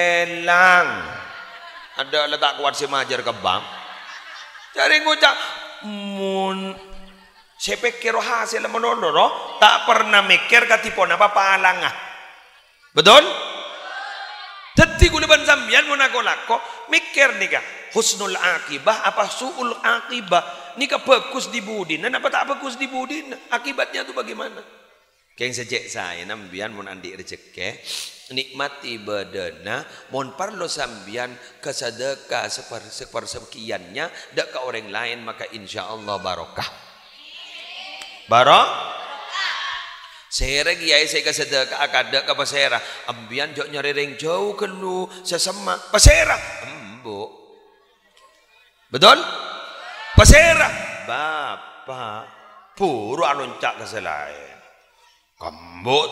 dilelang. Ada letak kuat si majar ke bank. Cari ngucap mun saya pikir hasil menono tak pernah mikir katipon apa palangah. Betul? Dadi kuliban sambian mun aku lako mikir nika husnul akibah apa suul akibah nika bagus di budin dan apa tak bagus di budin akibatnya itu bagaimana? Keng sejak saya nambian mun andi rezeki nikmati badana mon parlo sambian kesedekah sepersekiannya dak ke orang lain maka insyaallah barokah. Sera giai saya kesedekah akada ke pasera ambian jok nyari ring jauh kelu sesama pasera embo. Betul? Pasera bapak puru aluncak keselain kambut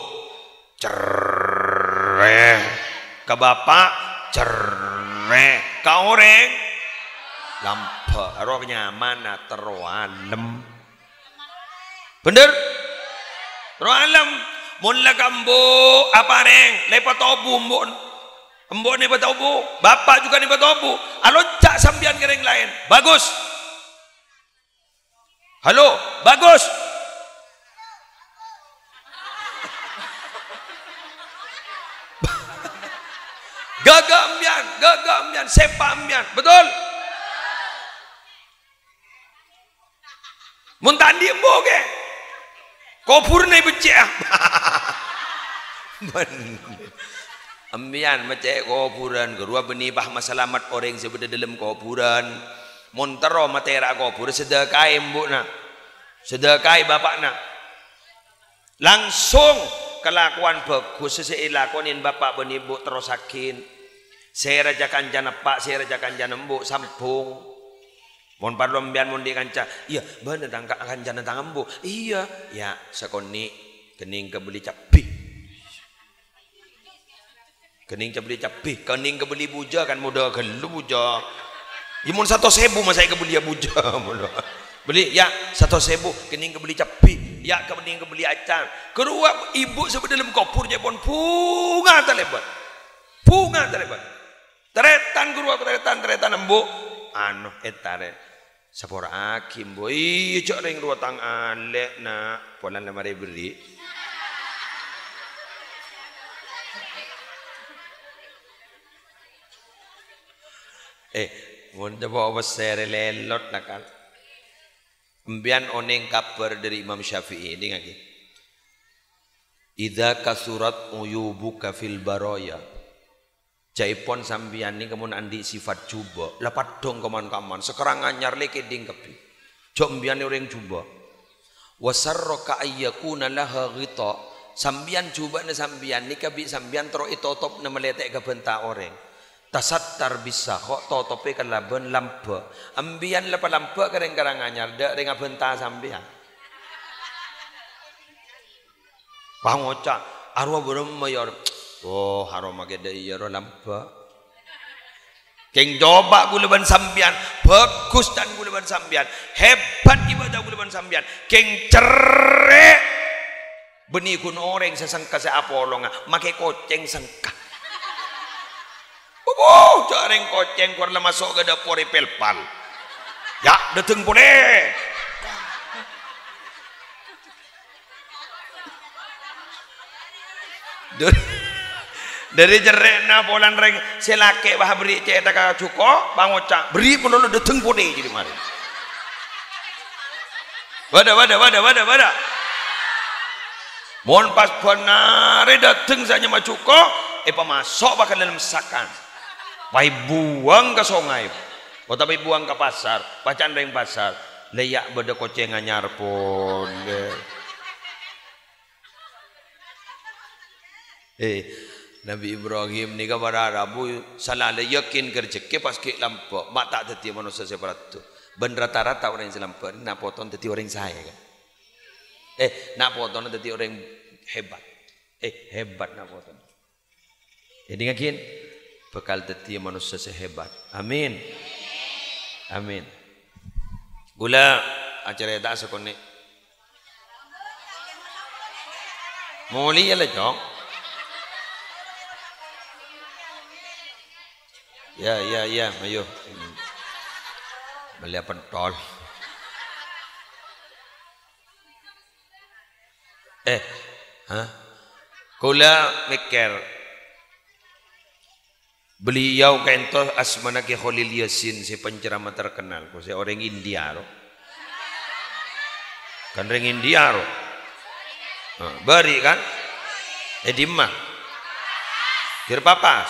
cereh ke bapak cereh ke orang lampa rohnya mana terwalem bener terwalem mun la kambo apa reng lepat obu mbok ni batobu bapak juga ni batobu alocak sambian kereng lain bagus halo bagus gagak ambian, sepak ambian, betul? Muntandi embo ke? Kopur ni becek. Ambian becek kopuran, gerua benibah masalamat orang sebeda dalam kopuran. Montero matera kopur sedekai embo na, sedekai bapak na. Langsung kelakuan bagus sesuai lakonin bapak benibu terosakin. Saya rajakan jana pak, saya rajakan jana mbok sampung. Mon parlo mbian mon di kanca. Iya, bener tangka akan jana tangan mbok. Iya, ya sakoni kening kebeli capi. Kening kebeli capi, kening kebeli buja kan muda gelu buja. Imun 1.000 mas saya kebeli buja muda. Beli ya 1.000 kening kebeli capi. Ya kening kebeli acar. Kedua ibu sebelum dalam kopurnya pun bunga terlebat. Bunga terlebat. Teretan guru teretan embo anu etare sapora akim boy cok ring ruatang alek na polan lemari beri mun bawa besar lelot nakal embian oneng kabar dari Imam Syafi'i ini lagi idza kasurat uyubuka fil baraya jaipon sambian ni kemun andi sifat cuba lapat dong kaman sekarang anyar leke ding kepi jok mbian orang cuba wasarroka ayyakuna laha ghita sambian cuba ne sambian ni kabi sambian tro itotop ne meletek ke benta orang tasattar bisa kok totope kan laben lampa ambian lapa lampa kareng karang anyar dak ring benta sambian pangoca arwah burung mayor. Oh haram agak iya lampa. Keng coba guleban sambian bagus dan guleban sambian hebat ibadah guleban sambian keng cerek benih kun orang sesengka se apolonga make koceng sengka. Jareng koceng keluar masuk ke dapur pelpal. Ya dateng boleh. Dari jerena polan reng selake bah beri cetak ka cuko bangocak beri pun dulu deteng pode jadi mari wada mohon pas benar dateng saja ma cuko pemasok bakal dalam sakan pai buang ke sungai tapi buang ke pasar pacan reng pasar leyak beda koceng anyar pun Nabi Ibrahim ni kepada Arabu salah le yakin kerja ke pas ke lampu mak tak teti manusia seperti itu ben rata-rata orang yang lampu nak potong teti orang saya kan nak potong teti orang hebat hebat nak potong jadi ngakin bekal teti manusia sehebat amin amin gula acara tak sekone mulia lah jong ya ayo beli pentol Kula mikir beliau kento asmana ke Khalil Yasin, si penceramah terkenal, si orang India loh. Kan orang India loh. Bari kan? Dimah. Kira papas.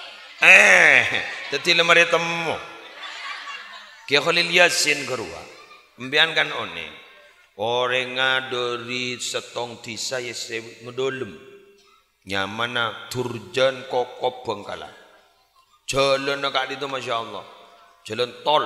Teti lemari temu. Ke Khalil Yasin kerua. Mbian kan one. Orang dari setong desa ya ngedolem. Nyamana Turjan Kokop Bengkalan. Jalan nak itu Masya Allah. Jalan tol.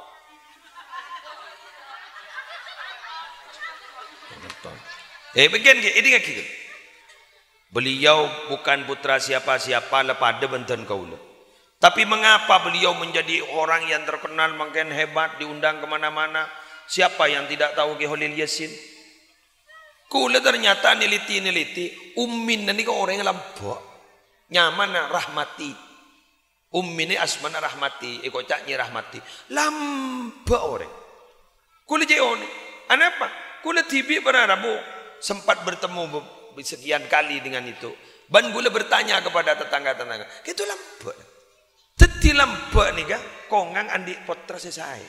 Begini ini nggak gitu. Beliau bukan putra siapa-siapa, lepada benten kaula. Tapi mengapa beliau menjadi orang yang terkenal, makin hebat, diundang kemana-mana? Siapa yang tidak tahu Ki Khalil Yasin? Kula ternyata neliti ummin ini kok orang lambok nyaman rahmati ummin ini asmana rahmati caknya rahmati lambok orang kula jeone apa kula tibi pada Rabu sempat bertemu sekian kali dengan itu ban kula bertanya kepada tetangga-tetangga itu lambok teti lambok nih kan kongang andi potra sesai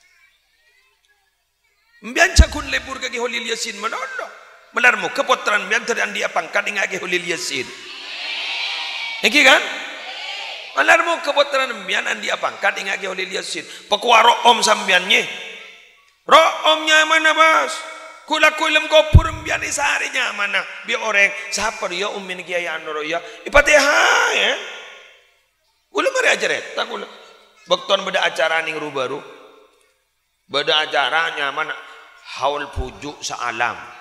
mbian cakun lebur ke Ki Khalil Yasin menono melarmu kepotran biar terandi pangkat dengan Ki Khalil Yasin. Iki kan? Melarmu kepotran biar andi pangkat dengan Ki Khalil Yasin. Pekuaro om sambiannya. Ro omnya mana bas? Kula kulem kopur biar isarinya mana? Biar orang siapa dia ummin Kiai Anwar ya. Ipatihah ya. Kula mari ajaret. Tak kula. Bekton beda acara ning baru. Beda acaranya mana? Haul pujuk sealam.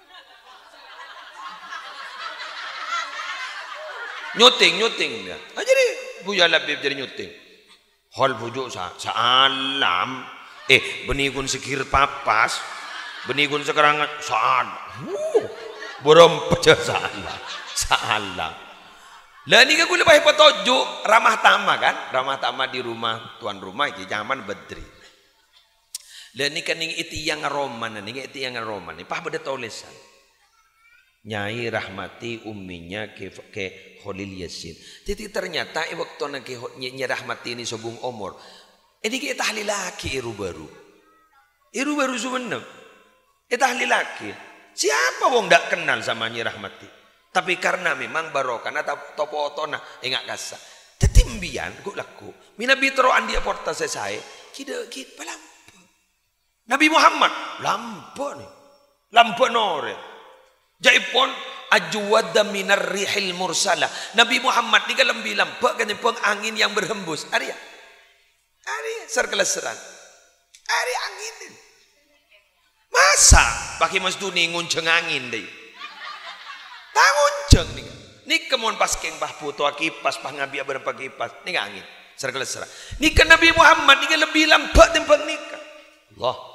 Nyuting ya. Jadi Buya Labib jadi nyuting. Hal bujuk saalam. Benikun sekir papas. Benikun sekarang saan. Berempet salah. Lah ini kan gue lebih petunjuk ramah tamah kan? Ramah tamah di rumah tuan rumah iki zaman Badri. Lah ini kan itu yang roman ini pah beda tulisan. Nyai rahmati umminya ke Khalil Yasin. Jadi ternyata waktu nak Nyai rahmati ini sobung umur. Ini kita ahli laki iru baru sebenarnya. Kita ahli laki. Siapa wong ndak kenal sama Nyai rahmati. Tapi karena memang barokah atau topo otona enggak kasa. Tetimbian ku laku. Minabi tero andi porta sesai. Kita pelampo. Nabi Muhammad lampo nih. Lampo nore. Jaipun ajwada minar rihil mursalah. Nabi Muhammad ni kalau bilang kan angin yang berhembus. Arya serkeleseran. Arya angin. Masa pakai mas duni ngunceng angin deh. Tak ngunceng nih. Ni kemon pas keng bah puto kipas pah ngabi berapa kipas. Ni angin serkeleseran. Ni kan Nabi Muhammad ni kalau bilang tempat nikah. Allah.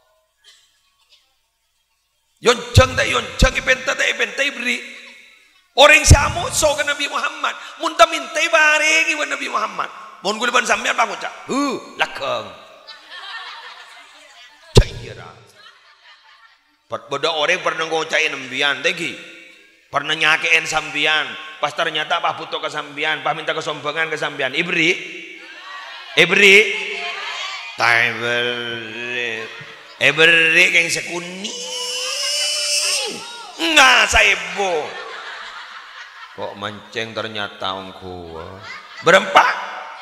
Yoncang ipenta beri. Orang siamu so ke Nabi Muhammad. Munta mintai bareng iwan Nabi Muhammad. Mun guliban sampean bangun cak. Lakang. Caira. Beda orang pernah ngocain nembian tegi. Pernah nyakein sambian. Pas ternyata pah butuh ke sambian, pah minta kesombongan ke sambian. Ibri. Ibri yang sekuni. Enggak saibo. Kok mancing ternyata ongku. Berempat.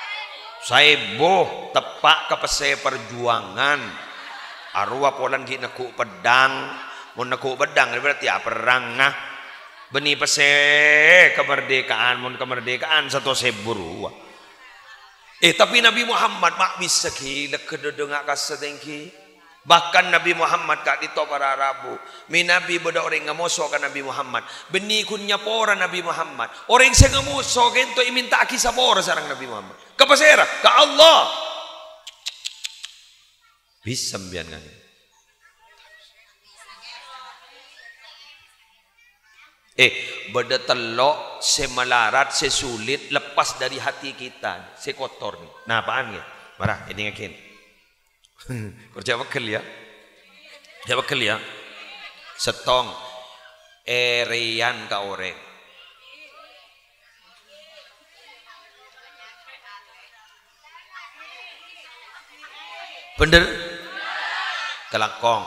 Saibo tepak ke pese perjuangan. Arwah polan ki nekuk pedang. Mun nekuk pedang berarti perang ngah. Beni pese kemerdekaan, mun kemerdekaan 1.000 ruah. Tapi Nabi Muhammad mak bisa ki lekededengak kasedengki. Bahkan Nabi Muhammad kak dito para Arabu. Nabi beda orang ngamoso kan Nabi Muhammad. Beni kunya pora Nabi Muhammad. Orang saya ngamoso kento iminta kisah pora sarang Nabi Muhammad. Kapasera ka Allah. Bisa mbian kan. Beda telok semalarat sesulit lepas dari hati kita. Sekotor nih. Nah apaan ya? Marah ini ngakin. Kerja bekal ya. Setong. Erean ka orang. Bener? Kelakong.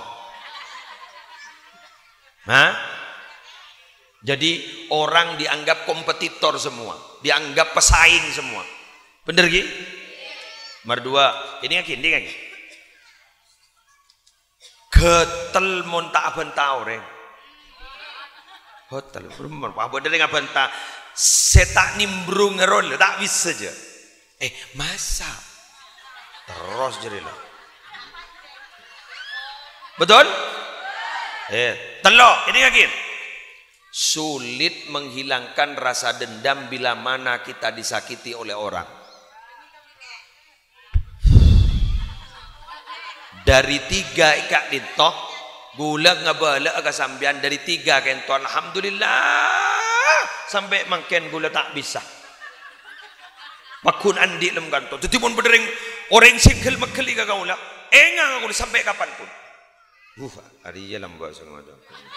Hah? Jadi orang dianggap kompetitor semua, dianggap pesaing semua. Bener Ki? Merdua, ini yakin dia kan? Getel mon tak bentah orang. Hotel, berumur, apa dia nggak bentah? Setak nimbrung ngerol, tak bisa aja. Masa? Terus jadi lah. Betul? Telok, ini yakin? Sulit menghilangkan rasa dendam bila mana kita disakiti oleh orang. Dari 3 ikat dintok, gula ngabala agak sambian dari 3 kento, alhamdulillah sampai makin gula tak bisa. Pakun andi lem kanto. Jadi pun berdering orang single makeli kagak ulah. Engang aku sampai kapanpun. Hari ya lambat sengaja.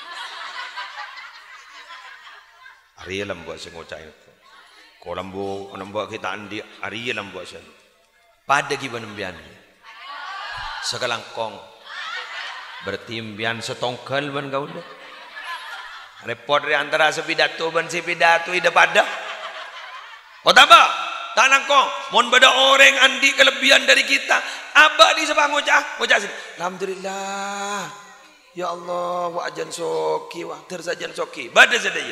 Hari ya lambat sengaja itu. Kalau lambat kita andi hari ya lambat sen. Pada gimana bian? Sekelangkong bertimbian setongkel ban kau dah. Repot di antara sepidato ban sepidato ida pada. Oh tambah, tak langkong. Mon beda orang andi kelebihan dari kita. Abah di sebang ngocah sini. Alhamdulillah. Ya Allah, wa ajan soki, wa tersajan soki. Bada saja.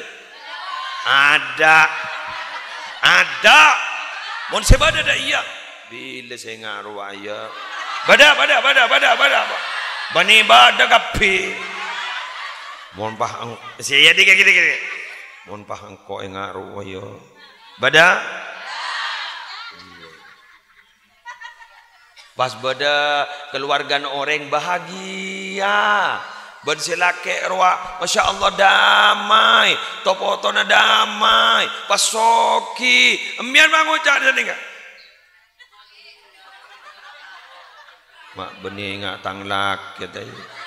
Ada. Mon sebada dah iya. Bila saya ngaruh ayah. Bada. Bani bada kapi. Mohon pahang. Saya tiga. Mohon pahang kau ngaruh ayah. Bada. Pas bada keluarga orang bahagia. Bersilake roa, masya Allah damai. Topotona damai. Pasoki. Embian bangucak dan enggak. Mak benih ngak tanglak kata.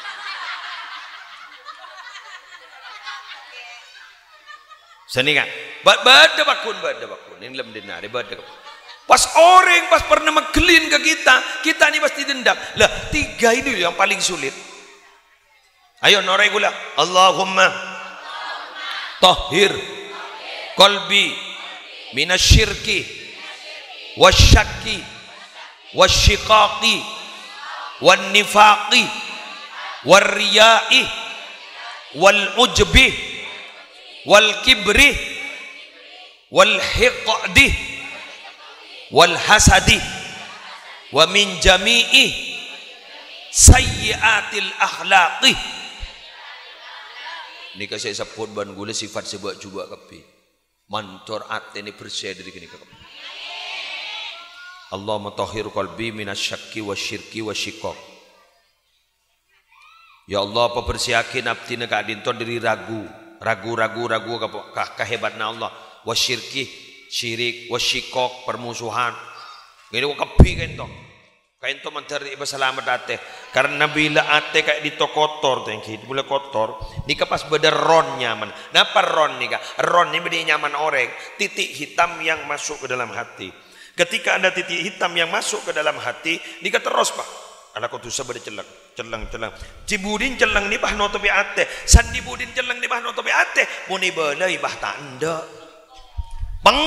Seni kan? Bada bakun. Ini lem denari bada. Pas orang pas pernah menggelin ke kita ni pasti dendam. Lah 3 ini yang paling sulit. Ayo norai gula. Allahumma tahhir qalbi minasyirki wasyakki wasyiqaqi wan nifaqi war riya'i wal ujbi wal kibri wal hiqdi wal hasadi wa min jami'i sayyiatil akhlaqi. Ini kasih sebut ban gula sifat sebab cuba kepi mantor ate ni bersih dari kini kepi. Allahumma tahhir qalbi minasyakki wasyirki wasyiqaq. Ya Allah pebersihkan abdi ka dinton dari ragu kehebatna Allah, wasyirki syirik, wasyiqaq permusuhan. Ngene kok kebi kaento mencari selamat ate. Karena bila ate kayak dito kotor tengki, boleh kotor, nika pas beda ron nyaman. Napa ron nika? Ron ini beda nyaman orang, titik hitam yang masuk ke dalam hati. Ketika ada titik hitam yang masuk ke dalam hati, nika terus pak. Anak kau tu sabar celang. Cibudin celang ni bah notobi ate, sandi budin celang ni bah notobi ate, muni balai bah tanda. Bang,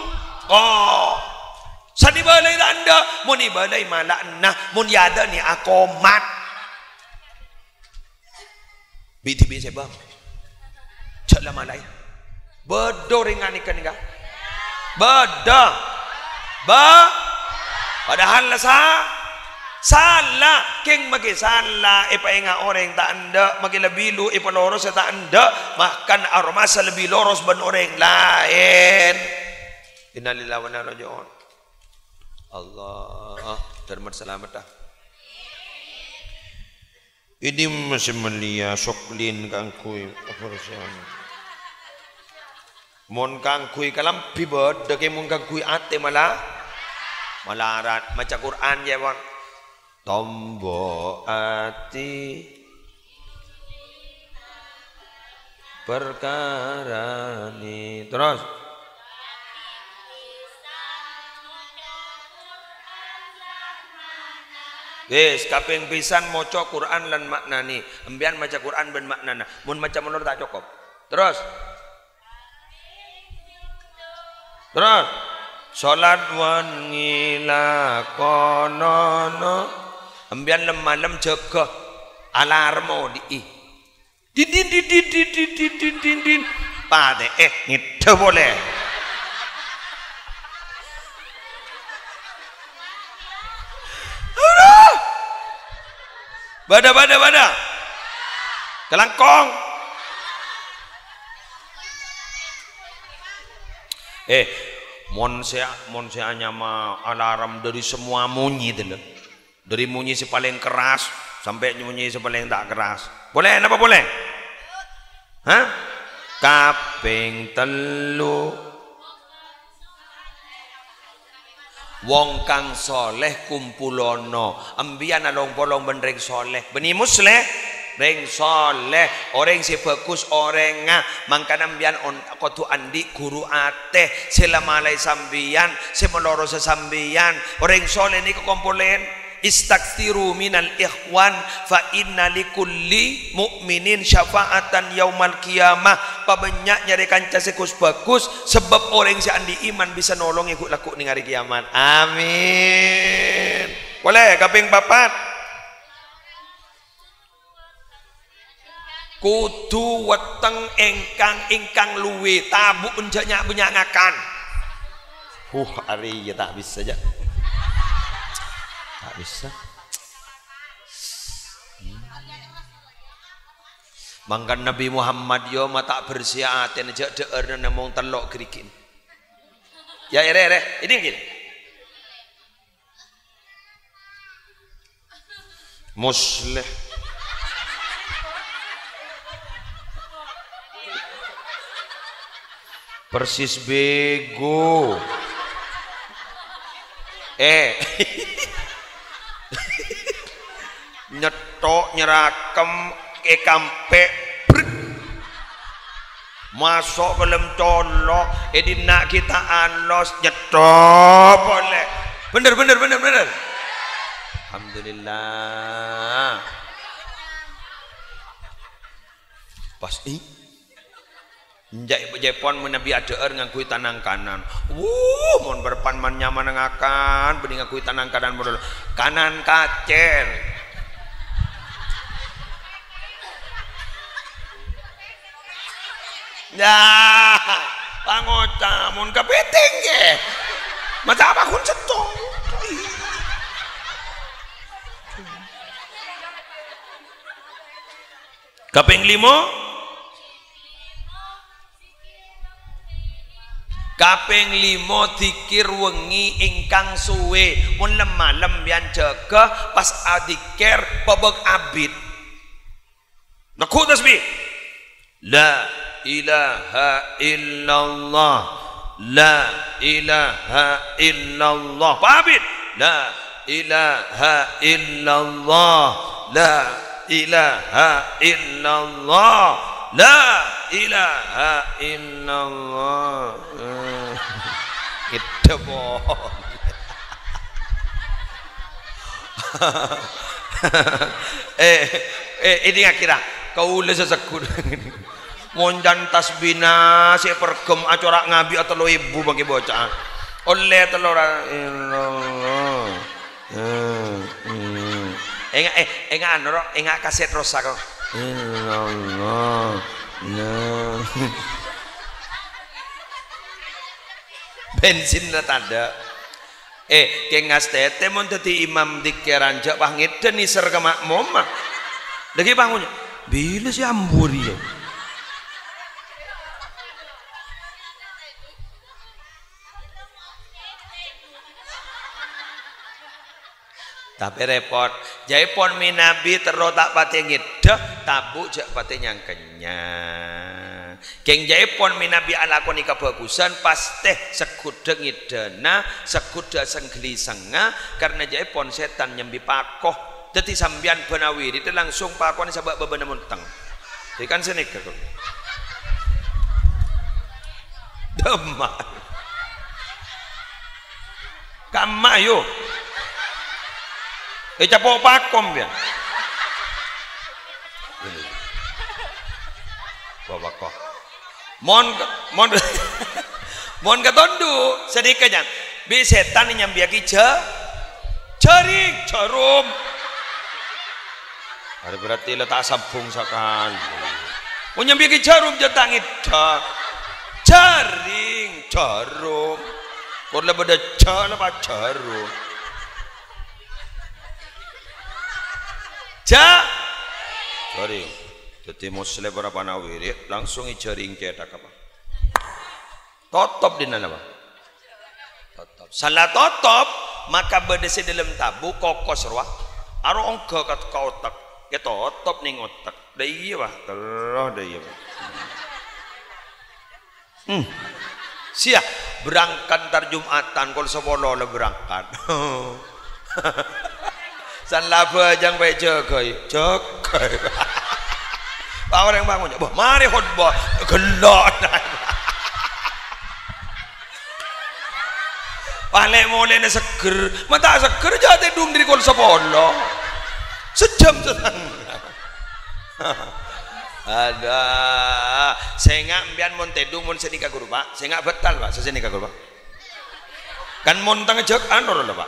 sandi balai tanda, muni balai malakna, mun yada ni akomat. Biti sebab, celah malai. Bedoringan ikan nika, padahal salah keng magi salah ipainga orang tak anda magi lebih lu ipaloros tak anda makan aroma lebih loros ban orang lain. Innalillahi wa inna ilaihi raji'un. Allah terima selamat dah. Ini masih melia soklin kangkui apa rasanya? Mon kangkui kalam pibot deke mon kangkui ate malarat maca Quran ya bang. Tombo ati perkara ni. Terus wis kaping pisan maca Quran lan maknani. Embian maca Quran ben maknana. Mun maca mundur tak cukup. Terus salat wengi lakonono. Embian malam jaga alarmo di. Din. Pade ngide boleh. Bada. Kelangkong. Mon saya nyama alarm dari semua munyi dulu. Dari munyi si paling keras sampai munyi si paling tak keras. Boleh? Apa boleh? Hah? Kaping telu. Wong kang soleh kumpulono. Ambian along polong ben ring soleh. Beni musleh ring soleh. Orang si bagus orang ngah. Mangkan ambian on kotu andi guru ate. Selamalai sambian. Semeloro sesambian. Orang soleh ni kekumpulen. Istaghfiru minal ikhwan fa inna likulli mu'minin syafa'atan yaumal qiyamah. Pabanyak nyari kanca sekus bagus sebab orang si andi iman bisa nolong ikut laku ning hari kiamat. Amin. Boleh kaping papat. Kudu weteng ingkang luwe tabu unjaknya benyangakan. Hari ya tak bisa aja. Tak bisa. Mangkan Nabi Muhammad yo mata bersih aten aja deer nemong telok gerikin. Ya ere ini gini. Musleh persis bego. Nyetok nyerakem kampe masuk ke dalam colok nak kita alos nyetok boleh. Bener alhamdulillah. Pas Jepon menabi adeer ngakui tanang kanan. Mon berpan man nyaman ngakan bening ngakui tanang kanan modal kanan kacer. Ya, pangoca mun kepiting ge. Macam apa kun cetong. Kaping 5 dikir wengi ingkang suwe mun lemah yang jaga pas adikir babak abid. Nakut tasbih. La ilaha illallah, la ilaha illallah. Abid. La ilaha illallah, la ilaha illallah, la ilaha illallah. Itu boh. Ini kira kau lesa sekut. Monjan tasbina si pergem acorak ngabi atau lo ibu bagi bocah. Oleh telur illallah. Enggak kaset rosa kau. Illallah. Nah. Bensin lah tanda. Kengas tete mon teti imam dikeran jak bangit dan iser ke makmum. Lagi bangunnya. Bila si amburi ya. Tapi repot. Jadi pon minabi terotak pati ngideh tabu jak pati nyangkenya. Keng jadi pon minabi alakoni kebagusan pasti sekuda ngidena sekuda senggelisanga karena jadi pon setan nyembi pakoh. Jadi sambian benawiri itu langsung pakoh ni sabak bebenamun teng. Jadi kan senik Demak. Kamah yo. Capok pakom ya. Bapak kok. Mon mon katondu sedikitnya. Bi setan nyambiaki jaring jarum. Ada berarti letak sabung sakal. Mau nyambiaki jarum jatangit jaring jarum. Kau lebih pada jarum. Jaring. Jadi muslim berapa nawiri langsung jaring cetak apa? Totop di mana apa? Totop. Salah totop maka berdesi dalam tabu kokos ruah. Aro ongko kat otak. Ya totop ning otak. Dah iya bah. Terus dah iya bah. Siap berangkat tar Jumatan kalau sepuluh le berangkat. San laba jang bae jogoy. Pak orang bangun, bah mari khutbah gelak. Balik mulai na seger, mata seger jatuh dung dari kol sepuluh. Sejam setengah. Ada, saya nggak biar montedung mon senika guru pak, saya nggak betal pak, saya senika guru pak. Kan montang jok anor lah pak.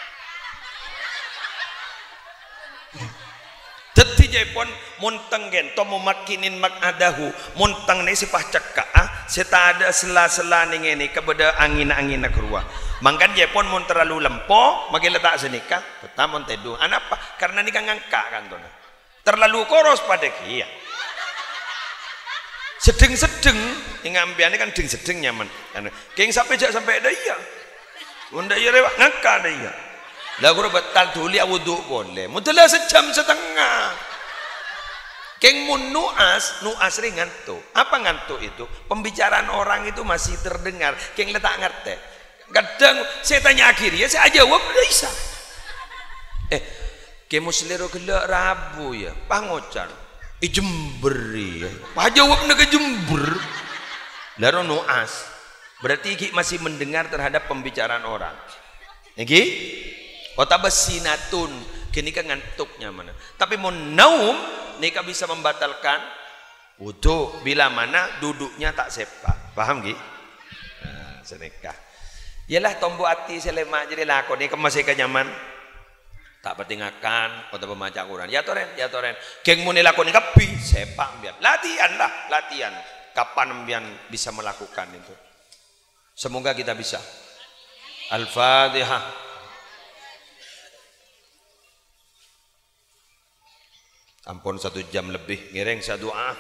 Teti jepon montang gento memakinin mak adahu montang ni sipah cekak seta ada sela-sela ning ini kepada angin-angin nak keluar. Mangkan jepon mon terlalu lempo, magi letak senika, betam montedung. Anapa? Karena nikah ngangka kan tuh. Terlalu koros pada kia. Sedeng-sedeng, ingat ambiane kan sedeng nyaman. Keng sampai ada iya. Unda iya lewat ngangka ada iya. Lah guru betal tuli wudu boleh. Mudahlah sejam setengah. Keng mun nuas ringan tuh. Apa ngantuk itu? Pembicaraan orang itu masih terdengar. Keng letak ngerti. Kadang saya tanya akhirnya saya jawab bisa. Keng muslero gelak Rabu ya. Pangocan. Jemberi ya. Pak jawab naga jember. Laro nuas. Berarti iki masih mendengar terhadap pembicaraan orang. Iki? Otabasinatun kini kan ngantuknya mana. Tapi mau naum nika bisa membatalkan wudu bila mana duduknya tak sepak. Paham gi? Nah, seneka. Yalah tombo ati selema jadi lakon ni masih kenyaman. Tak pertingakan atau pemaca Quran. Ya toren. Keng muni lakon ni kapi sepak biar. Latihan. Kapan biar bisa melakukan itu? Semoga kita bisa. Al-Fatihah. Ampun 1 jam lebih ngiring saya doa.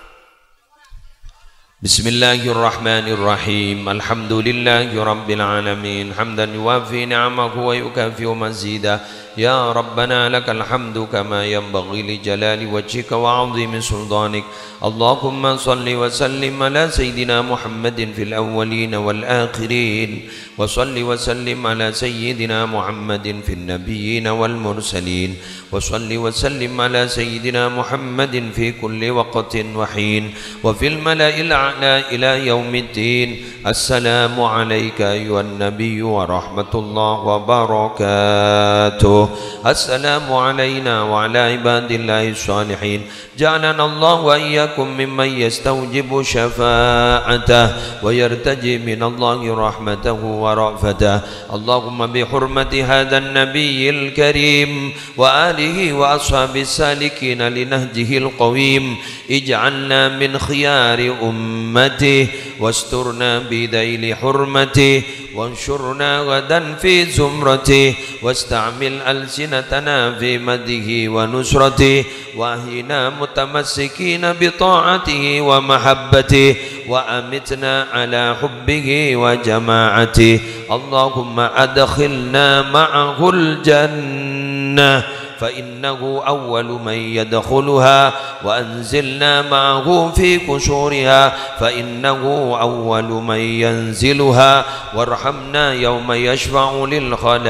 Bismillahirrahmanirrahim. Alhamdulillahi rabbil alamin. Hamdan yuwafi ni'amahu wa yukafi'u mazidah. Ya Rabbana lakal hamdu kama yanbaghi li jalali wajhika wa 'azimi sultanik. Allahumma salli wa sallim ala sayyidina Muhammadin fil awwalin wal akhirin wa salli wa sallim ala sayyidina Muhammadin fil nabiyyin wal mursalin wa salli wa sallim ala sayyidina Muhammadin fi kulli waqtin wa hin wa fil mala'il a'la ila yaumiddin. Assalamu alayka ayyuhan nabiyyu wa rahmatullahi wa barakatuh. Assalamu alayna wa ala ibadillahi salihin. Ja'alana Allah wa iyyakum mimman yastawjibu syafa'atah wa yartaji min Allahi rahmatahu wa ra'fatah. Allahumma bi hurmati hadzal nabiyil karim wa alihi wa ashabis salikin li nahjihil qawim ij'alna min khiyari ummatihi wasturna bi daili hurmatihi وانشرنا غدا في زمرته واستعمل ألسنتنا في مده ونصرته وأهينا متمسكين بطاعته ومحبته وأمتنا على حبه وجماعته. اللهم أدخلنا معه الجنة فإنه أول من يدخلها وأنزلنا معه في قشورها فإنه أول من ينزلها وارحمنا يوم يشفع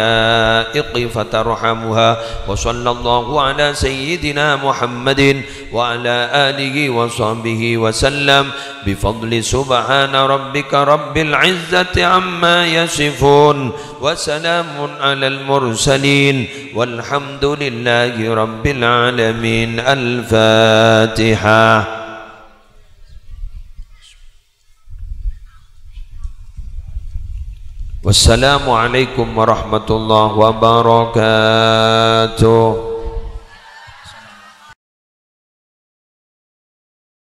للخلائق فترحمها. وصلى الله على سيدنا محمد وعلى آله وصحبه وسلم بفضل سبحان ربك رب العزة عما يصفون وسلام على المرسلين والحمد لله رب العالمين. الفاتحة. Wassalamualaikum warahmatullahi wabarakatuh.